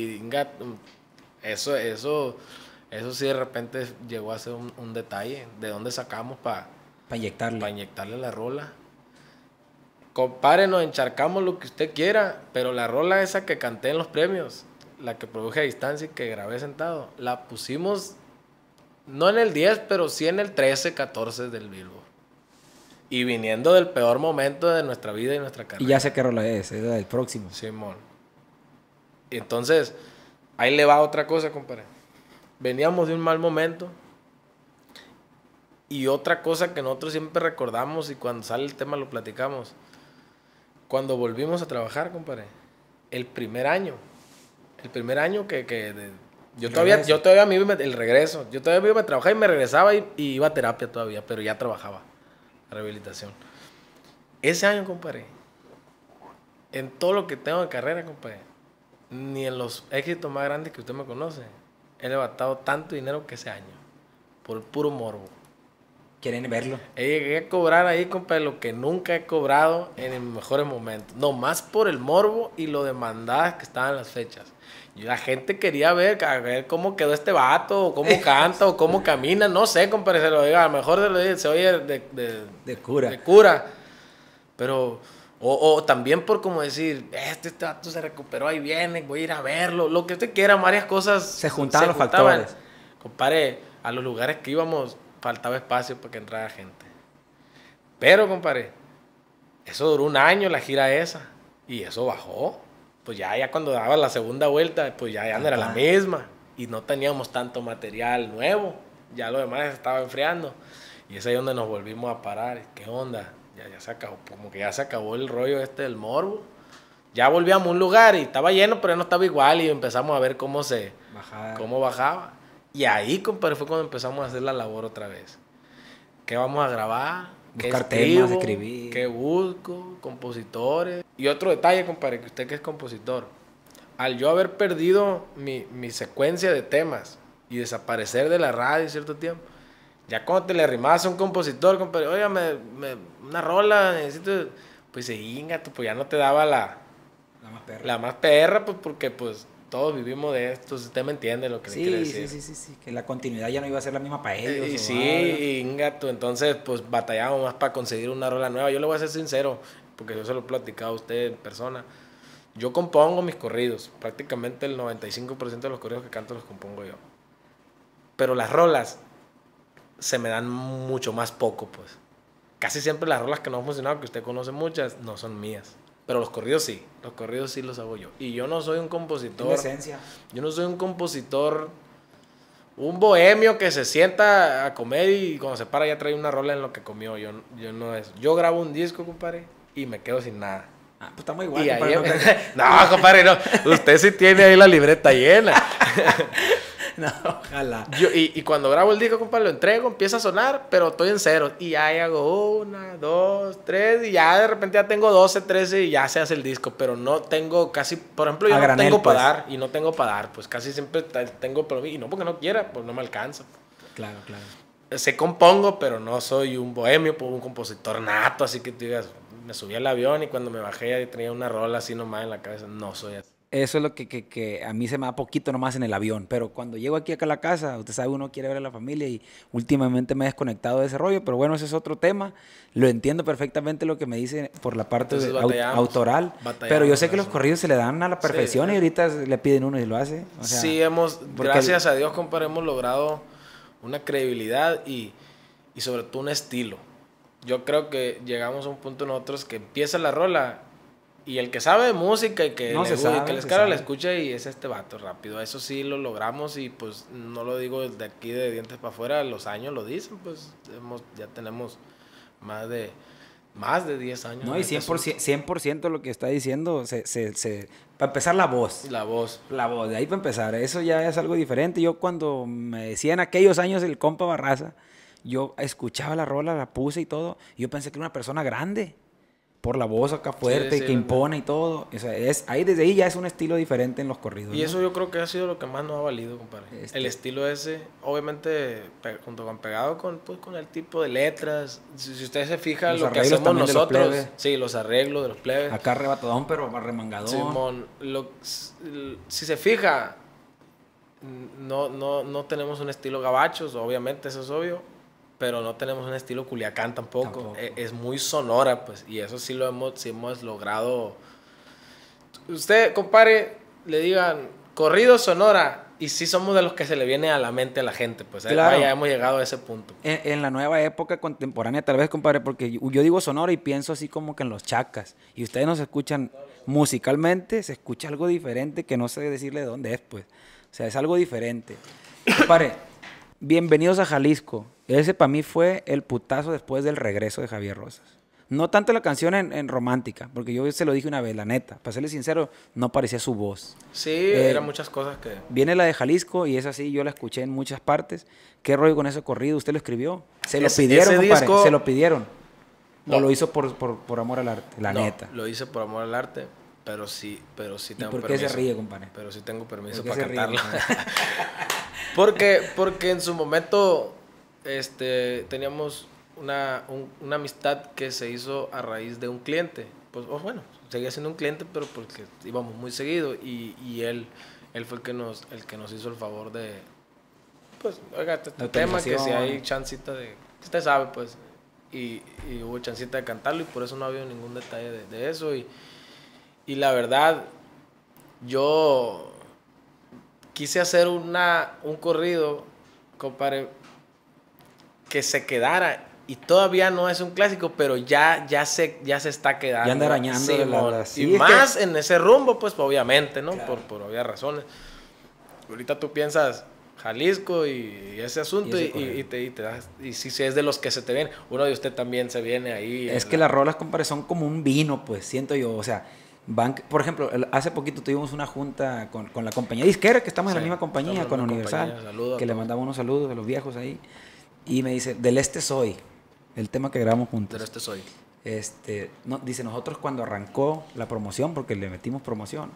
Eso sí de repente llegó a ser un detalle. ¿De dónde sacamos para inyectarle la rola? Compadre, nos encharcamos lo que usted quiera, pero la rola esa que canté en los premios, la que produje a distancia y que grabé sentado, la pusimos no en el 10, pero sí en el 13, 14 del Billboard. Y viniendo del peor momento de nuestra vida y nuestra carrera. Y ya sé qué rola es la del próximo. Simón. Y entonces, ahí le va otra cosa, compadre. Veníamos de un mal momento. Y otra cosa que nosotros siempre recordamos y cuando sale el tema lo platicamos. Cuando volvimos a trabajar, compadre. El primer año yo todavía me iba el regreso. Yo todavía me iba a trabajar y me regresaba y iba a terapia todavía, pero ya trabajaba. Rehabilitación. Ese año, compadre, en todo lo que tengo de carrera, compadre, ni en los éxitos más grandes que usted me conoce, he levantado tanto dinero que ese año. Por el puro morbo. ¿Quieren verlo? Llegué a cobrar ahí, compadre, lo que nunca he cobrado en mis mejores momentos. No más por el morbo y lo demandadas que estaban las fechas. Y la gente quería ver cómo quedó este vato, o cómo canta, o cómo camina. No sé, compadre, se lo diga. A lo mejor se oye de cura. De cura. Pero, o también por como decir, este vato se recuperó, ahí viene, voy a ir a verlo. Lo que usted quiera, varias cosas. Se juntaban los factores. Compadre, a los lugares que íbamos faltaba espacio para que entrara gente. Pero, compadre, eso duró un año, la gira esa. Y eso bajó. Pues ya cuando daba la segunda vuelta, pues ya no era la misma. Y no teníamos tanto material nuevo. Ya lo demás estaba enfriando. Y es ahí donde nos volvimos a parar. ¿Qué onda? Ya se acabó. Como que ya se acabó el rollo del morbo. Ya volvíamos a un lugar y estaba lleno, pero no estaba igual. Y empezamos a ver cómo bajaba. Y ahí, compadre, fue cuando empezamos a hacer la labor otra vez. ¿Qué vamos a grabar? Buscar temas, escribir. ¿Qué busco? Compositores. Y otro detalle, compadre, que usted que es compositor. Al yo haber perdido mi secuencia de temas y desaparecer de la radio cierto tiempo, ya cuando te le arrimabas a un compositor, compadre, oiga, una rola, necesito... Pues pues ya no te daba la más perra, pues porque pues todos vivimos de esto, usted me entiende lo que le quiere decir. Sí, que la continuidad ya no iba a ser la misma para ellos. Entonces pues batallamos más para conseguir una rola nueva. Yo le voy a ser sincero, porque yo se lo he platicado a usted en persona. Yo compongo mis corridos, prácticamente el 95% de los corridos que canto los compongo yo. Pero las rolas se me dan mucho más poco, pues. Casi siempre las rolas que no han funcionado, que usted conoce muchas, no son mías. Pero los corridos sí los hago yo. Y yo no soy un compositor. Esencia. Yo no soy un compositor, un bohemio que se sienta a comer y cuando se para ya trae una rola en lo que comió. Yo no es. Yo grabo un disco, compadre, y me quedo sin nada. Ah, pues estamos igual, compadre. No, compadre, no. Usted sí tiene ahí la libreta llena. No, ojalá. Y cuando grabo el disco, compadre, lo entrego, empieza a sonar, pero estoy en cero. Y ya hago 1, 2, 3, y ya de repente ya tengo 12, 13 y ya se hace el disco. Pero no tengo casi, por ejemplo, yo no tengo para dar, y no tengo para dar. Pues casi siempre tengo para mí, y no porque no quiera, pues no me alcanza. Claro. Se compongo, pero no soy un bohemio, un compositor nato, así que tú digas, me subí al avión y cuando me bajé ya tenía una rola así nomás en la cabeza. No soy así. Eso es lo que a mí se me da poquito nomás en el avión, pero cuando llego aquí acá a la casa, usted sabe, uno quiere ver a la familia y últimamente me he desconectado de ese rollo, pero bueno, ese es otro tema. Lo entiendo perfectamente lo que me dice por la parte autoral, pero yo sé que los corridos se le dan a la perfección y ahorita le piden uno y lo hace. O sea, sí, gracias a Dios, compadre, hemos logrado una credibilidad y sobre todo un estilo. Yo creo que llegamos a un punto nosotros que empieza la rola y el que sabe de música y que les cara la escucha y es este vato rápido. Eso sí lo logramos y pues no lo digo de aquí de dientes para afuera, los años lo dicen, pues ya tenemos más de 10 años. No, y 100% lo que está diciendo, para empezar la voz. La voz, de ahí para empezar, eso ya es algo diferente. Yo cuando me decía en aquellos años el compa Barraza, yo escuchaba la rola, la puse y todo, y yo pensé que era una persona grande. por la voz acá fuerte Sí, que impone y todo. O sea, ahí desde ahí ya es un estilo diferente en los corridos. Y ¿no? eso yo creo que ha sido lo que más nos ha valido, compadre. El estilo ese, obviamente, junto con pegado con el tipo de letras. Si usted se fija, Los lo que arreglos hacemos también de los nosotros. plebes. Sí, los arreglos de los plebes. Acá arrebatadón, pero remangadón. Simón, si se fija, no tenemos un estilo gabachos, obviamente, eso es obvio. Pero no tenemos un estilo Culiacán tampoco. Es muy sonora, pues. Y eso sí sí hemos logrado. Usted, compadre, le digan corrido Sonora. Y sí somos de los que se le viene a la mente a la gente. Pues claro. Ya hemos llegado a ese punto. En la nueva época contemporánea, tal vez, compadre, porque yo digo Sonora y pienso así como que en los chacas. Y ustedes nos escuchan musicalmente, se escucha algo diferente que no sé decirle de dónde es, pues. O sea, es algo diferente. Compadre, bienvenidos a Jalisco. Ese para mí fue el putazo después del regreso de Javier Rosas. No tanto la canción en romántica, porque yo se lo dije una vez, la neta. Para serle sincero, no parecía su voz. Sí, eran muchas cosas que... Viene la de Jalisco y es así, yo la escuché en muchas partes. ¿Qué rollo con ese corrido? ¿Usted lo escribió? Se lo pidieron, compadre, disco... se lo pidieron. No. ¿O lo hizo por amor al arte? La neta. Lo hice por amor al arte, pero sí tengo permiso. ¿Y por qué se ríe, compadre? Pero sí tengo permiso para cantarlo. porque en su momento teníamos una amistad que se hizo a raíz de un cliente. Pues bueno, seguía siendo un cliente, pero porque íbamos muy seguido y él fue el que nos hizo el favor de, pues, oiga, este tema que si hay chancita de, usted sabe, pues, y hubo chancita de cantarlo y por eso no ha habido ningún detalle de eso y la verdad, yo quise hacer un corrido, compadre, que se quedara. Y todavía no es un clásico, pero ya se está quedando. Ya anda arañando. Sí, y más en ese rumbo, pues obviamente, ¿no? Claro. Por obvias razones. Ahorita tú piensas Jalisco y ese asunto y te das. Y si es de los que se te vienen, uno de usted también se viene ahí. Es que las rolas, compadre, son como un vino, pues, siento yo. O sea, por ejemplo, hace poquito tuvimos una junta con la compañía disquera, que estamos en la misma compañía, con Universal. Que le mandamos unos saludos a los viejos ahí. Y me dice, Del Este Soy. El tema que grabamos juntos. Del Este Soy. Dice, nosotros cuando arrancó la promoción, porque le metimos promoción,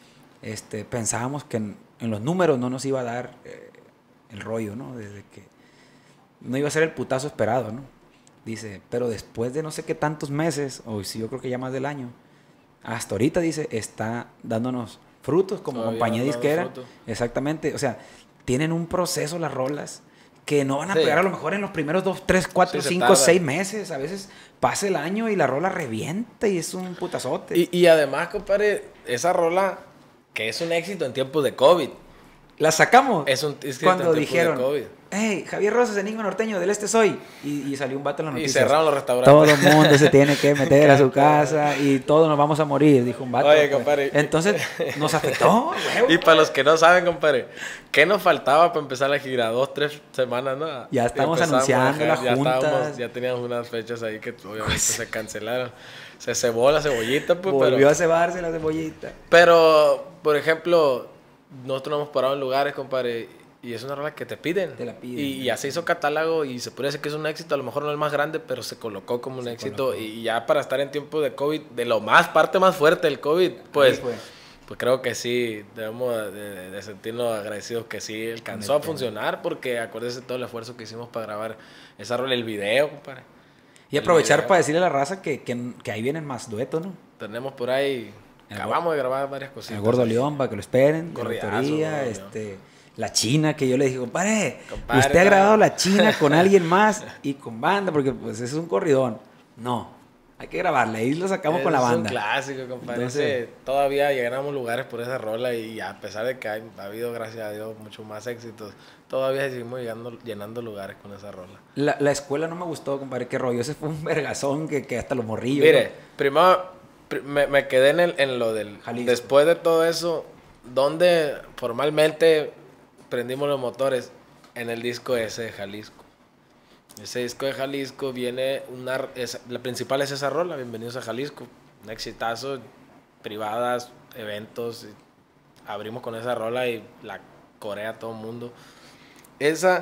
pensábamos que en los números no nos iba a dar el rollo, ¿no? Desde que no iba a ser el putazo esperado, ¿no? Dice, pero después de no sé qué tantos meses, o si yo creo que ya más del año, hasta ahorita, dice, está dándonos frutos como compañía disquera. Exactamente. O sea, tienen un proceso las rolas que no van a pegar a lo mejor en los primeros 2, 3, 4, 5, 6 meses. A veces pasa el año y la rola revienta y es un putazote. Y además, compadre, esa rola que es un éxito en tiempos de COVID. La sacamos es cuando dijeron, hey, Javier Rosas, Enigma Norteño, Del Este Soy. Y salió un vato en las noticias. Y cerraron los restaurantes. Todo el mundo se tiene que meter a su casa y todos nos vamos a morir, dijo un vato. Oye, compadre. Entonces, nos afectó. Y para los que no saben, compadre, ¿qué nos faltaba para empezar la gira? 2, 3 semanas, ¿no? Ya estamos anunciando las juntas. Ya teníamos unas fechas ahí que obviamente se cancelaron. Se cebó la cebollita, pues. Volvió a cebarse la cebollita. Pero, por ejemplo, nosotros nos hemos parado en lugares, compadre, y es una rola que te piden. Te la piden. Y ya se hizo catálogo y se puede decir que es un éxito. A lo mejor no el más grande, pero se colocó como un éxito. Y ya para estar en tiempo de COVID, de lo parte más fuerte del COVID, pues creo que sí, debemos de sentirnos agradecidos que sí alcanzó a funcionar, porque acuérdese todo el esfuerzo que hicimos para grabar esa rola, el video, compadre. Y aprovechar para decirle a la raza que ahí vienen más duetos, ¿no? Tenemos por ahí, acabamos de grabar varias cositas. El Gordo León, para que lo esperen. Corridazo, la China, que yo le dije, compadre, usted ha grabado La China con alguien más y con banda, porque pues es un corridón. No, hay que grabarla, ahí lo sacamos con la banda. Es un clásico, compadre. Entonces, todavía llenamos lugares por esa rola y a pesar de que ha habido, gracias a Dios, muchos más éxitos, todavía seguimos llenando lugares con esa rola. La escuela no me gustó, compadre, qué rollo. Ese fue un vergazón que hasta los morrillos. Mire, primero me quedé en lo del Jalisco. Después de todo eso, donde formalmente prendimos los motores en el disco ese de Jalisco. Ese disco de Jalisco viene la principal es esa rola, Bienvenidos a Jalisco. Un exitazo, privadas, eventos. Abrimos con esa rola y la corea todo el mundo. Esa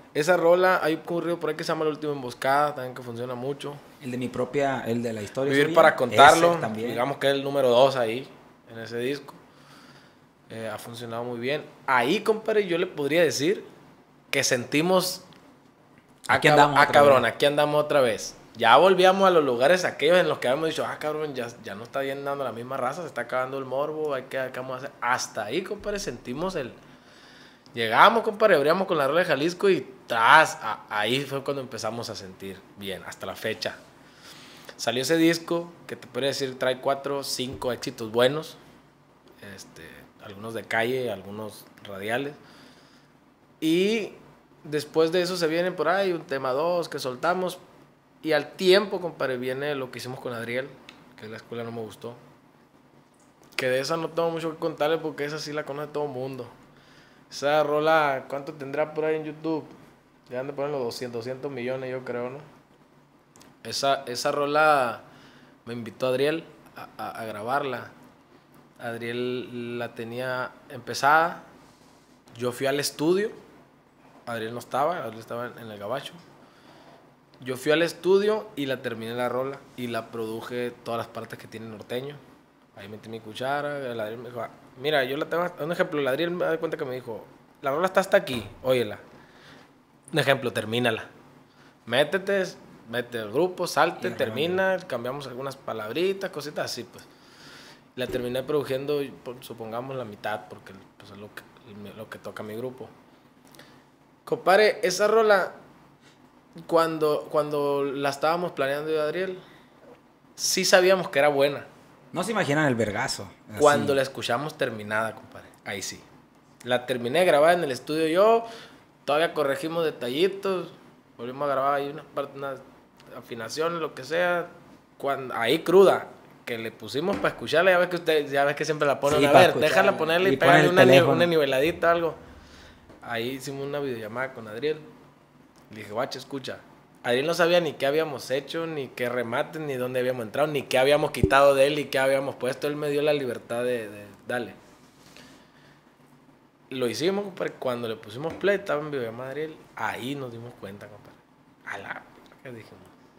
Esa rola, hay un corrido por ahí que se llama La Última Emboscada, también que funciona mucho. El de la historia. Vivir suya. para contarlo, Ese también. digamos que es el número 2 ahí, en ese disco. Ha funcionado muy bien. Ahí, compadre, yo le podría decir que sentimos... Aquí andamos otra cabrón, vez. aquí andamos otra vez. Ya volvíamos a los lugares aquellos en los que habíamos dicho, cabrón, ya no está llenando la misma raza, se está acabando el morbo, ¿qué vamos a hacer? Hasta ahí, compadre, sentimos el... Llegamos, compadre, abríamos con la rola de Jalisco y ahí fue cuando empezamos a sentir bien, hasta la fecha. Salió ese disco, que te podría decir, trae 4 o 5 éxitos buenos. Algunos de calle, algunos radiales. Y después de eso se viene por ahí un tema 2 que soltamos. Y al tiempo, compadre, viene lo que hicimos con Adriel, que la escuela no me gustó. Que de esa no tengo mucho que contarle porque esa sí la conoce todo el mundo. Esa rola, ¿cuánto tendrá por ahí en YouTube? Ya han de poner los 200 millones, yo creo, ¿no? Esa rola me invitó Adriel a grabarla. Adriel la tenía empezada. Yo fui al estudio. Adriel no estaba, Adriel estaba en el gabacho. Yo fui al estudio y la terminé la rola y la produje todas las partes que tiene norteño. Ahí metí mi cuchara. El Adriel me dijo, mira, yo la tengo. Un ejemplo, el Adriel me da cuenta que me dijo, la rola está hasta aquí, óyela. Un ejemplo, termínala. Mete el grupo, salte, termina, cambiamos algunas palabritas, cositas así, pues. La terminé produciendo, supongamos, la mitad, porque pues, es lo que toca mi grupo. Compadre, esa rola, cuando la estábamos planeando yo y Adriel, sí sabíamos que era buena. No se imaginan el vergazo. Así. Cuando la escuchamos terminada, compadre, ahí sí. La terminé grabada en el estudio yo, todavía corregimos detallitos, volvimos a grabar ahí unas afinaciones, lo que sea, ahí cruda, que le pusimos para escucharla, ya ves que siempre la ponen, sí, a ver, escucharla. déjala ponerle y pegarle una niveladita, algo. Ahí hicimos una videollamada con Adriel, le dije, guacha, escucha. Adriel no sabía ni qué habíamos hecho, ni qué remates, ni dónde habíamos entrado, ni qué habíamos quitado de él, y qué habíamos puesto. Él me dio la libertad de dale. Lo hicimos, compadre. Cuando le pusimos play, estaba en videollamada Adriel, ahí nos dimos cuenta, compadre. ¿Qué dijimos?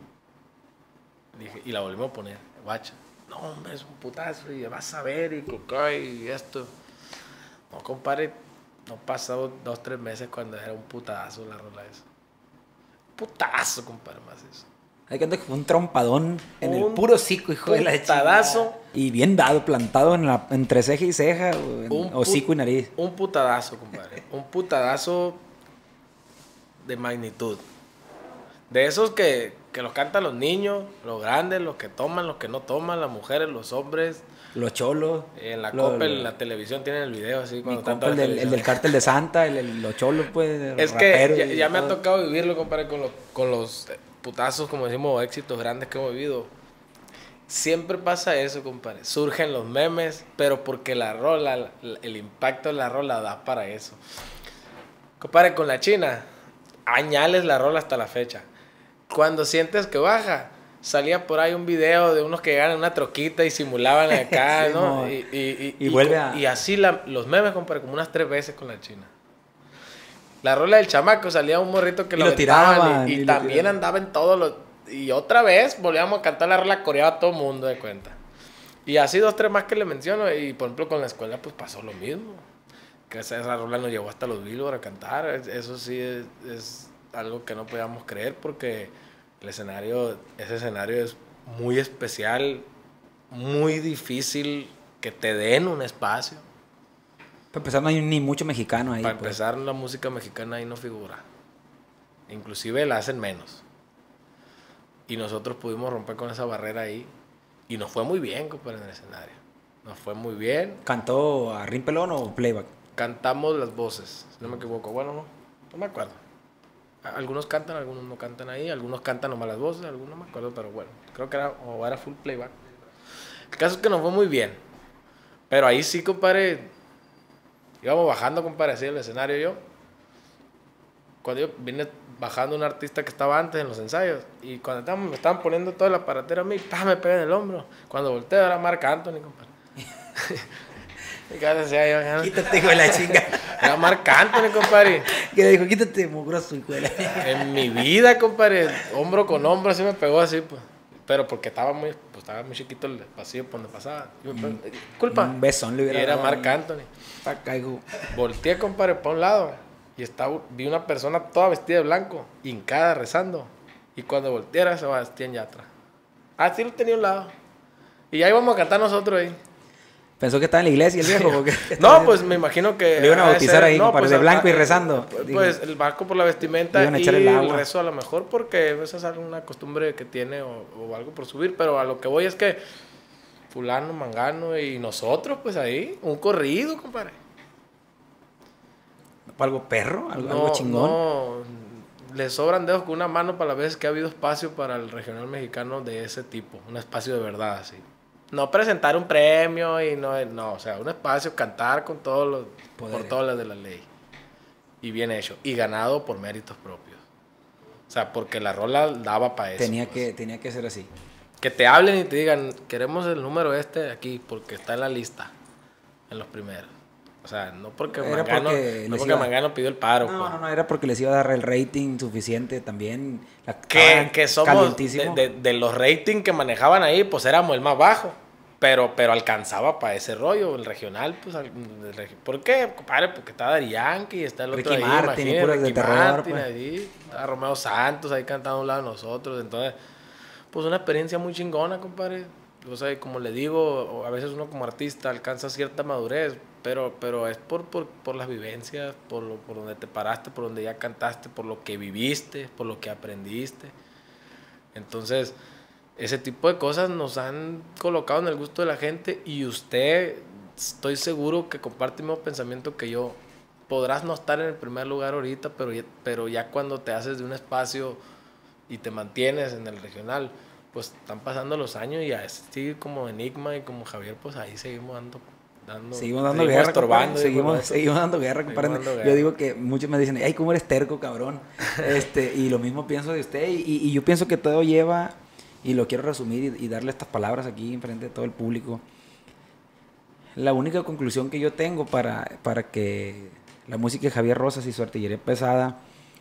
Dije, y la volvimos a poner, guacha. No, hombre, es un putazo, y vas a ver, y coca, y esto. No, compadre, no pasado 2-3 meses cuando era un putazo la rola esa. Putazo, compadre, más eso. Hay que andar con un trompadón en el puro hocico, hijo de la putadazo. Y bien dado, plantado entre ceja y ceja, hocico y nariz. Un putadazo, compadre. Un putadazo de magnitud. De esos que los cantan los niños, los grandes, los que toman, los que no toman, las mujeres, los hombres. Los cholos. En la copa, en la televisión tienen el video así. Cuando compa, el del cártel de Santa, los cholos, pues. Es que ya me ha tocado vivirlo, compadre, con los putazos, como decimos, éxitos grandes que hemos vivido. Siempre pasa eso, compadre. Surgen los memes, pero porque la rola, el impacto de la rola da para eso. Compadre, con la China, añales la rola hasta la fecha. Cuando sientes que baja, salía por ahí un video de unos que llegaban en una troquita y simulaban acá, sí, ¿no? Y vuelve a... Y así los memes, compadre, como unas 3 veces con la China. La rola del chamaco, salía un morrito que lo tiraban y también andaba en todos los... Y otra vez volvíamos a cantar la rola coreada a todo el mundo, de cuenta. Y así 2-3 más que le menciono. Y por ejemplo con la escuela pues pasó lo mismo. Que esa rola nos llevó hasta los Billboard a cantar. Eso sí es algo que no podíamos creer porque ese escenario es muy especial, muy difícil que te den un espacio. Para empezar no hay ni mucho mexicano ahí. Para empezar la música mexicana ahí no figura. Inclusive la hacen menos. Y nosotros pudimos romper con esa barrera ahí. Y nos fue muy bien, compadre, en el escenario. Nos fue muy bien. ¿Cantó a Rimpelón o playback? Cantamos las voces, si no me equivoco. Bueno, no me acuerdo. Algunos cantan, algunos no cantan ahí. Algunos cantan nomás las voces, algunos no me acuerdo. Pero bueno, creo que era full playback. El caso es que nos fue muy bien. Pero ahí sí, compadre, íbamos bajando, compadre, así el escenario yo. Cuando yo vine bajando un artista que estaba antes en los ensayos. Y cuando me estaban poniendo toda la aparatera a mí, me pega en el hombro. Cuando volteo era Marc Anthony, compadre. Y cada vez ya, Quítate, hijo de la chinga. era Marc Anthony, compadre. Que le dijo, quítate, mugroso, hijo de la... En mi vida, compadre, hombro con hombro, así me pegó así, pues. Pero porque estaba muy chiquito el pasillo por donde pasaba. Yo, culpa. Un besón le Y hubiera era dado Marc ahí. Anthony. Pa' acá, hijo. Volteé, compadre, para un lado. Y vi una persona toda vestida de blanco, hincada, rezando. Y cuando volteara, Sebastián Yatra. Ah, sí lo tenía a un lado. Y ya íbamos a cantar nosotros ahí. Pensó que estaba en la iglesia el viejo. Porque No, pues me imagino que... Le iban a bautizar ahí, no, compadre, pues, de blanco y rezando. Pues el barco por la vestimenta Le iban a y echar el agua. el rezo a lo mejor, porque esa es alguna costumbre que tiene o algo por subir. Pero a lo que voy es que fulano, mangano y nosotros, pues ahí, un corrido, compadre. ¿Algo perro? ¿Algo, No, algo chingón? no, le sobran dedos con una mano para la vez que ha habido espacio para el regional mexicano de ese tipo. Un espacio de verdad, así. No presentar un premio y no, o sea, un espacio, cantar con todos los, por Poderes. todas las de la ley. Y bien hecho. Y ganado por méritos propios. O sea, porque la rola daba para eso. Tenía pues. que ser así. Que te hablen y te digan, queremos el número este de aquí, porque está en la lista, en los primeros. O sea, no porque Era Mangano, porque no les porque iba- Mangano pidió el paro. No, pues. no, no, era porque les iba a dar el rating suficiente también. Que somos calientísimo. de los ratings que manejaban ahí, pues éramos el más bajo. Pero alcanzaba para ese rollo, el regional, pues. ¿Por qué, compadre? Porque está Daddy Yankee, está el otro Ricky ahí, Martin y imagínate, puras de Ricky terror, Martin pues. ahí, está Romeo Santos ahí cantando a un lado de nosotros. Entonces, pues una experiencia muy chingona, compadre. O sea, como le digo, a veces uno como artista alcanza cierta madurez, pero es por las vivencias, por donde te paraste, por donde ya cantaste, por lo que viviste, por lo que aprendiste. Entonces, ese tipo de cosas nos han colocado en el gusto de la gente y usted, estoy seguro que comparte el mismo pensamiento que yo. Podrás no estar en el primer lugar ahorita, pero ya cuando te haces de un espacio y te mantienes en el regional, pues están pasando los años y así como Enigma y como Javier, pues ahí seguimos Seguimos dando guerra, estorbando, compadre. digo, Seguimos dando guerra, compadre. Seguimos dando Yo guerra. digo que muchos me dicen, ay, cómo eres terco, cabrón. Y lo mismo pienso de usted. Y yo pienso que todo lleva, y lo quiero resumir y darle estas palabras aquí enfrente de todo el público. La única conclusión que yo tengo para que la música de Javier Rosas y su artillería pesada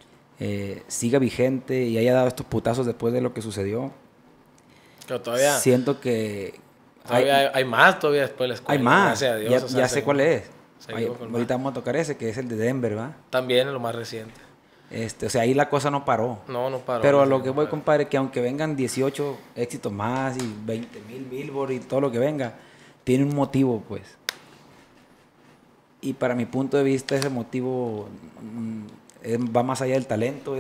siga vigente y haya dado estos putazos después de lo que sucedió. Pero todavía, Siento que hay más todavía después de la escuela. hay más. Gracias a Dios. Ya, o sea, ya sé cuál es. seguimos con Ahorita más. vamos a tocar ese, que es el de Denver, ¿va? También es lo más reciente. O sea, ahí la cosa no paró. No paró. Pero a no lo sé, que voy, compadre. compadre, que aunque vengan 18 éxitos más y 20,000 Billboard y todo lo que venga, tiene un motivo, pues. Y para mi punto de vista, ese motivo va más allá del talento,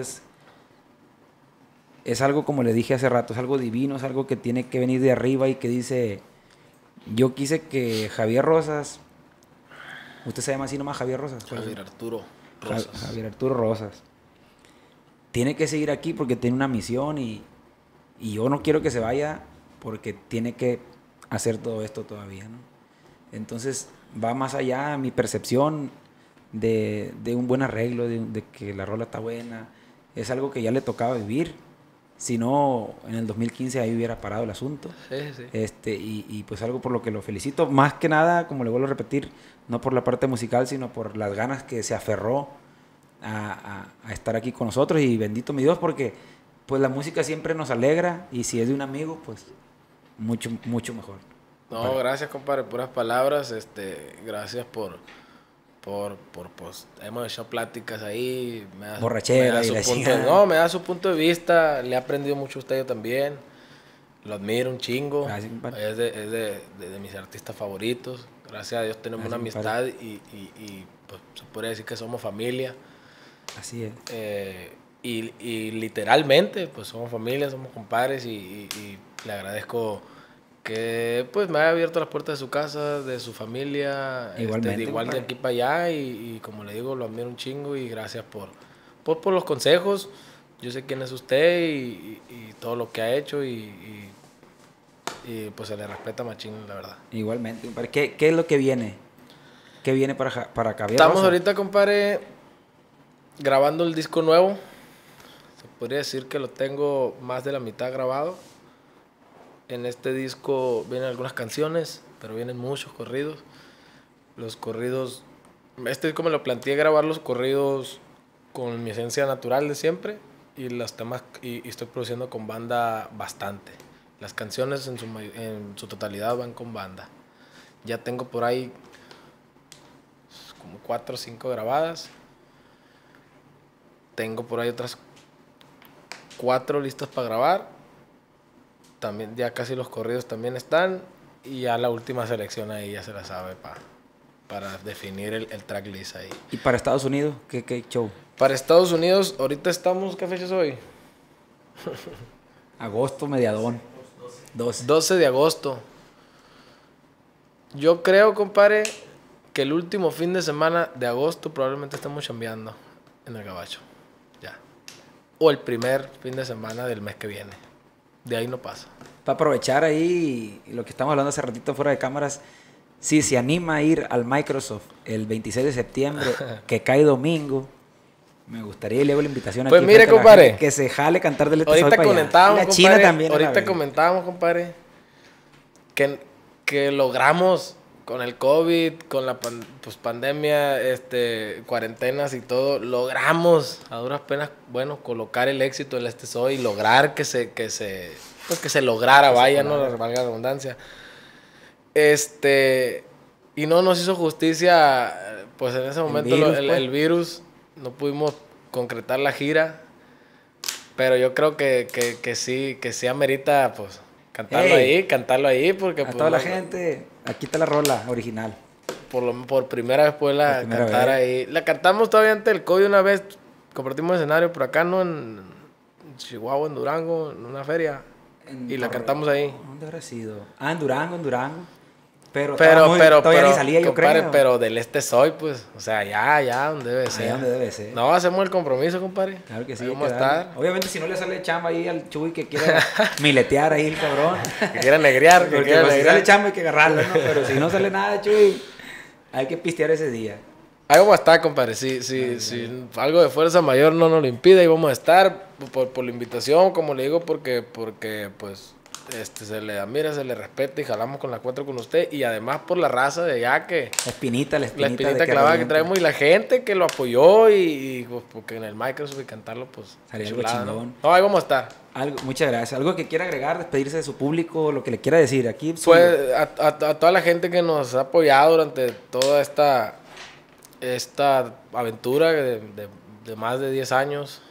es algo, como le dije hace rato, es algo divino, es algo que tiene que venir de arriba y que dice, yo quise que Javier Rosas, usted se llama así nomás Javier Rosas. Javier Arturo Rosas. Javier Arturo Rosas. Tiene que seguir aquí porque tiene una misión y yo no quiero que se vaya porque tiene que hacer todo esto todavía, ¿no? Entonces va más allá mi percepción de un buen arreglo, de que la rola está buena. Es algo que ya le tocaba vivir. Si no, en el 2015 ahí hubiera parado el asunto. Sí. Y pues algo por lo que lo felicito. Más que nada, como le vuelvo a repetir, no por la parte musical, sino por las ganas que se aferró a estar aquí con nosotros. Y bendito mi Dios, porque pues la música siempre nos alegra. Y si es de un amigo, pues mucho, mucho mejor. No, gracias, compadre, puras palabras. Gracias por pues, hemos hecho pláticas ahí. Borrachera y la chingada. No, me da su punto de vista. Le he aprendido mucho a usted, yo también. Lo admiro un chingo. Gracias, compadre. Es de mis artistas favoritos. Gracias a Dios tenemos Gracias, una amistad y pues, se puede decir que somos familia. Así es. Y literalmente, pues somos familia, somos compadres y le agradezco que pues me haya abierto las puertas de su casa, de su familia, Igualmente, igual de compadre. aquí para allá y como le digo, lo admiro un chingo y gracias por los consejos. Yo sé quién es usted y todo lo que ha hecho y pues se le respeta machín, la verdad. Igualmente, compadre. ¿Qué es lo que viene? ¿Qué viene para Javier Estamos Rosas? ahorita, compadre, grabando el disco nuevo. Se podría decir que lo tengo más de la mitad grabado. En este disco vienen algunas canciones, pero vienen muchos corridos. los corridos, como lo planteé, grabar los corridos con mi esencia natural de siempre y los temas, y estoy produciendo con banda bastante. Las canciones en su totalidad van con banda. Ya tengo por ahí como 4 o 5 grabadas. Tengo por ahí otras 4 listas para grabar. También ya casi los corridos también están. Y ya la última selección ahí ya se la sabe para definir el tracklist ahí. ¿Y para Estados Unidos? ¿Qué show? Para Estados Unidos, ahorita estamos, ¿qué fecha es hoy? Agosto, mediadón. 12 de agosto. Yo creo, compadre, que el último fin de semana de agosto probablemente estemos chambeando en el Gabacho. Ya. O el primer fin de semana del mes que viene. De ahí no pasa. Para aprovechar ahí lo que estamos hablando hace ratito fuera de cámaras, si se anima a ir al Microsoft el 26 de septiembre, que cae domingo, me gustaría y le hago la invitación pues aquí. Mire, compadre, que se jale cantar del ahorita comentábamos, compadre, China también. ahorita comentábamos, compadre, que logramos con el COVID, con la pandemia, cuarentenas y todo, logramos a duras penas, bueno, colocar el éxito del Este Soy y lograr que se lograra, vaya, no valga la redundancia. Y no nos hizo justicia, pues en ese momento el virus, no pudimos concretar la gira, pero yo creo que sí amerita, pues, cantarlo ahí, porque a pues, toda la gente, aquí está la rola original. Por primera vez poderla cantar ahí. La cantamos todavía antes del COVID una vez, compartimos escenario por acá, ¿no? En Chihuahua, en Durango, en una feria, y la cantamos ahí. ¿Dónde habrá sido? En Durango. Pero todavía ni salía, yo compadre, creo. pero del Este Soy, pues, o sea, ya donde debe ser. Allá donde debe ser. No, hacemos el compromiso, compadre. Claro que sí. Ahí vamos a estar. Obviamente, si no le sale chamba ahí al Chuy que quiera miletear ahí el cabrón. Que quiera negrear, Porque si sale chamba hay que agarrarlo, ¿no? Pero si no sale nada, Chuy, hay que pistear ese día. Ahí vamos a estar, compadre. Si algo de fuerza mayor no nos lo impide, ahí vamos a estar por la invitación, como le digo, porque pues se le admira, se le respeta y jalamos con la 4 con usted. Y además por la raza de allá que... La espinita clavada que traemos y la gente que lo apoyó y pues, porque en el Microsoft y cantarlo, pues... Sería algo chingón. No, ahí vamos a estar. Muchas gracias. ¿Algo que quiera agregar, despedirse de su público, lo que le quiera decir aquí? Pues a toda la gente que nos ha apoyado durante toda esta aventura de más de 10 años,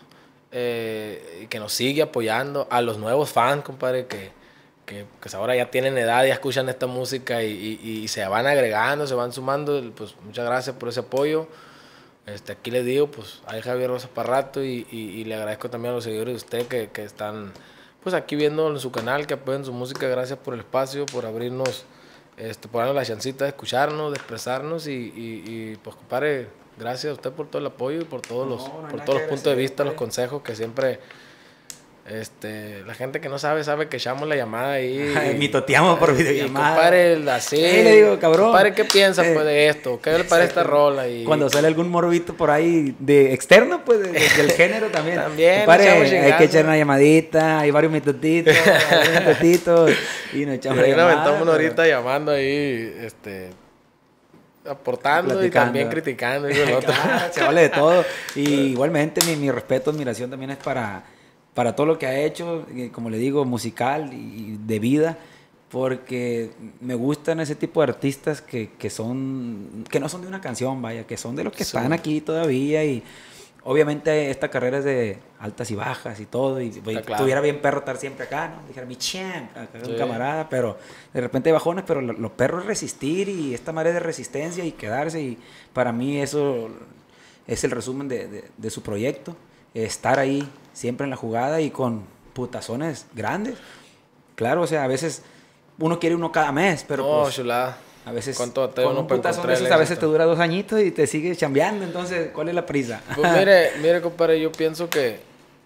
y que nos sigue apoyando, a los nuevos fans, compadre, que ahora ya tienen edad, ya escuchan esta música y se van agregando, se van sumando, pues muchas gracias por ese apoyo. Aquí les digo, pues hay Javier Rosa para rato y le agradezco también a los seguidores de usted que están pues aquí viendo en su canal, que apoyan su música. Gracias por el espacio, por abrirnos, por darnos la chancita de escucharnos, de expresarnos y pues compadre, gracias a usted por todo el apoyo y por todos los puntos de vista, los consejos que siempre... la gente que no sabe que echamos la llamada ahí. Mitoteamos por videollamada. Compadre, así. Le digo, cabrón. Compadre, ¿qué piensa pues de esto? ¿Qué le parece esta rola? Y... Cuando sale algún morbito por ahí de externo, pues, del género también. También, compadre, hay que echar una llamadita, hay varios mitotitos, y nos echamos la llamada. Aventamos una horita llamando ahí, aportando platicando. Y también criticando. Claro, se vale de todo. Y igualmente mi respeto, admiración también es para todo lo que ha hecho, como le digo, musical y de vida, porque me gustan ese tipo de artistas que no son de una canción, vaya, que son de los que están aquí todavía. Y obviamente esta carrera es de altas y bajas y todo, y claro, estuviera bien perro estar siempre acá, ¿no? Dijera mi champ, acá un camarada, pero de repente hay bajones, pero lo perro es resistir, y esta manera de resistencia y quedarse, y para mí eso es el resumen de su proyecto. Estar ahí siempre en la jugada y con putazones grandes. Claro, o sea, a veces uno quiere uno cada mes, pero pues, chulada. A veces con un putazón de esos a veces te dura 2 añitos y te sigues chambeando. Entonces, ¿cuál es la prisa? Pues mire, compadre, yo pienso que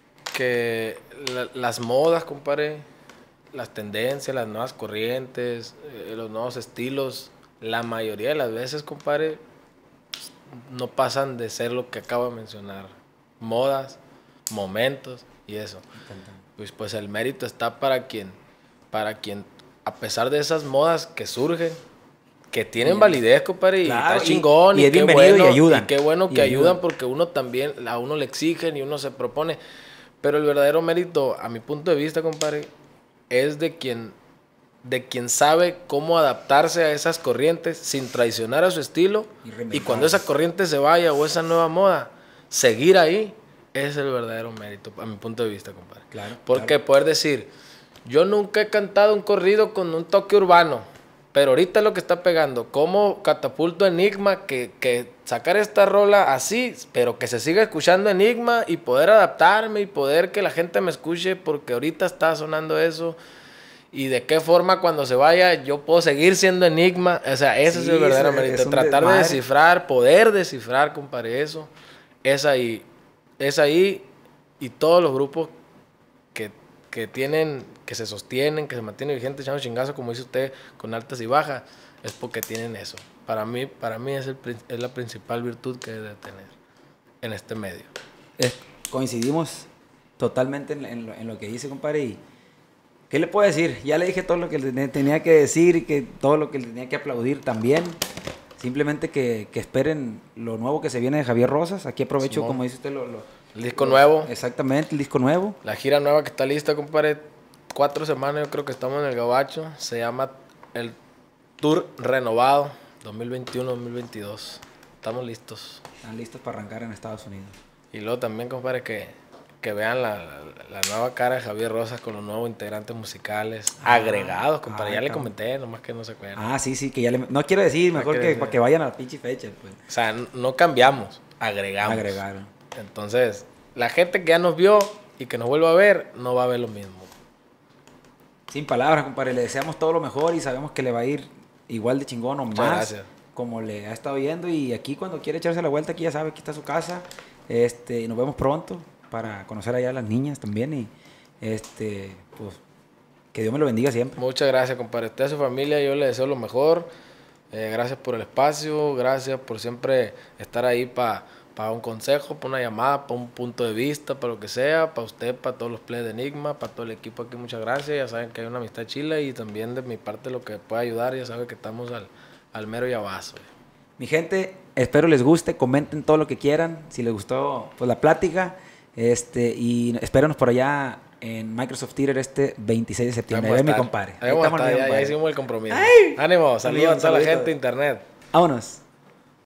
las modas, compadre, las tendencias, las nuevas corrientes, los nuevos estilos, la mayoría de las veces, compadre, no pasan de ser lo que acabo de mencionar. Modas, momentos y eso. Pues el mérito está para quien a pesar de esas modas que surgen, que tienen validez, compadre, y Claro, está chingón, y es qué bienvenido bueno, y ayudan. y qué bueno Y que ayudan. ayudan porque uno también, a uno le exigen y uno se propone, pero el verdadero mérito, a mi punto de vista, compadre, es de quien sabe cómo adaptarse a esas corrientes sin traicionar a su estilo, y cuando esa corriente se vaya o esa nueva moda, seguir ahí, es el verdadero mérito, a mi punto de vista, compadre. Claro, Porque claro. poder decir, yo nunca he cantado un corrido con un toque urbano, pero ahorita es lo que está pegando. ¿Cómo catapulto Enigma? Que sacar esta rola así, pero que se siga escuchando Enigma y poder adaptarme y poder que la gente me escuche porque ahorita está sonando eso. Y de qué forma cuando se vaya yo puedo seguir siendo Enigma. O sea, ese es el verdadero mérito. es un Tratar de desmadre. descifrar, poder descifrar, compadre, eso. Es ahí. Es ahí. Y todos los grupos que tienen, que se sostienen, que se mantienen vigentes, echando chingazo, como dice usted, con altas y bajas, es porque tienen eso. Para mí es la principal virtud que debe tener en este medio. Coincidimos totalmente en lo que dice, compadre. Y ¿qué le puedo decir? Ya le dije todo lo que le tenía que decir y que todo lo que le tenía que aplaudir también. Simplemente que esperen lo nuevo que se viene de Javier Rosas. Aquí aprovecho, Simón. como dice usted, El disco nuevo, Exactamente, el disco nuevo. la gira nueva que está lista, compadre. 4 semanas yo creo que estamos en el Gabacho. Se llama el Tour Renovado 2021-2022. Estamos listos. Están listos para arrancar en Estados Unidos. Y luego también, compadre, que vean la nueva cara de Javier Rosas con los nuevos integrantes musicales agregados, compadre. Ya le cabrón. comenté, nomás que no se acuerdan. Ah, sí, que ya le... No quiero decir, mejor quiero que decir. para que vayan a la pinche fecha, pues. O sea, no cambiamos, agregamos. Agregaron. Entonces, la gente que ya nos vio y que nos vuelva a ver, no va a ver lo mismo. Sin palabras, compadre. Le deseamos todo lo mejor y sabemos que le va a ir igual de chingón o Muchas más. gracias. Como le ha estado yendo. Y aquí cuando quiere echarse la vuelta, aquí ya sabe, aquí está su casa. Y nos vemos pronto para conocer allá a las niñas también. Y pues que Dios me lo bendiga siempre. Muchas gracias, compadre. Usted a su familia, yo le deseo lo mejor. Gracias por el espacio, gracias por siempre estar ahí para un consejo, para una llamada, para un punto de vista, para lo que sea, para usted, para todos los players de Enigma, para todo el equipo aquí, muchas gracias. Ya saben que hay una amistad chila y también de mi parte lo que pueda ayudar, ya saben que estamos al mero y abazo. Mi gente, espero les guste, comenten todo lo que quieran, si les gustó pues la plática, y espéranos por allá en Microsoft Theater 26 de septiembre. Ahí ven mi compadre. Ahí vamos a estar, ya hicimos el compromiso. ¡Ánimo! Saludos a toda la gente de internet. Vámonos.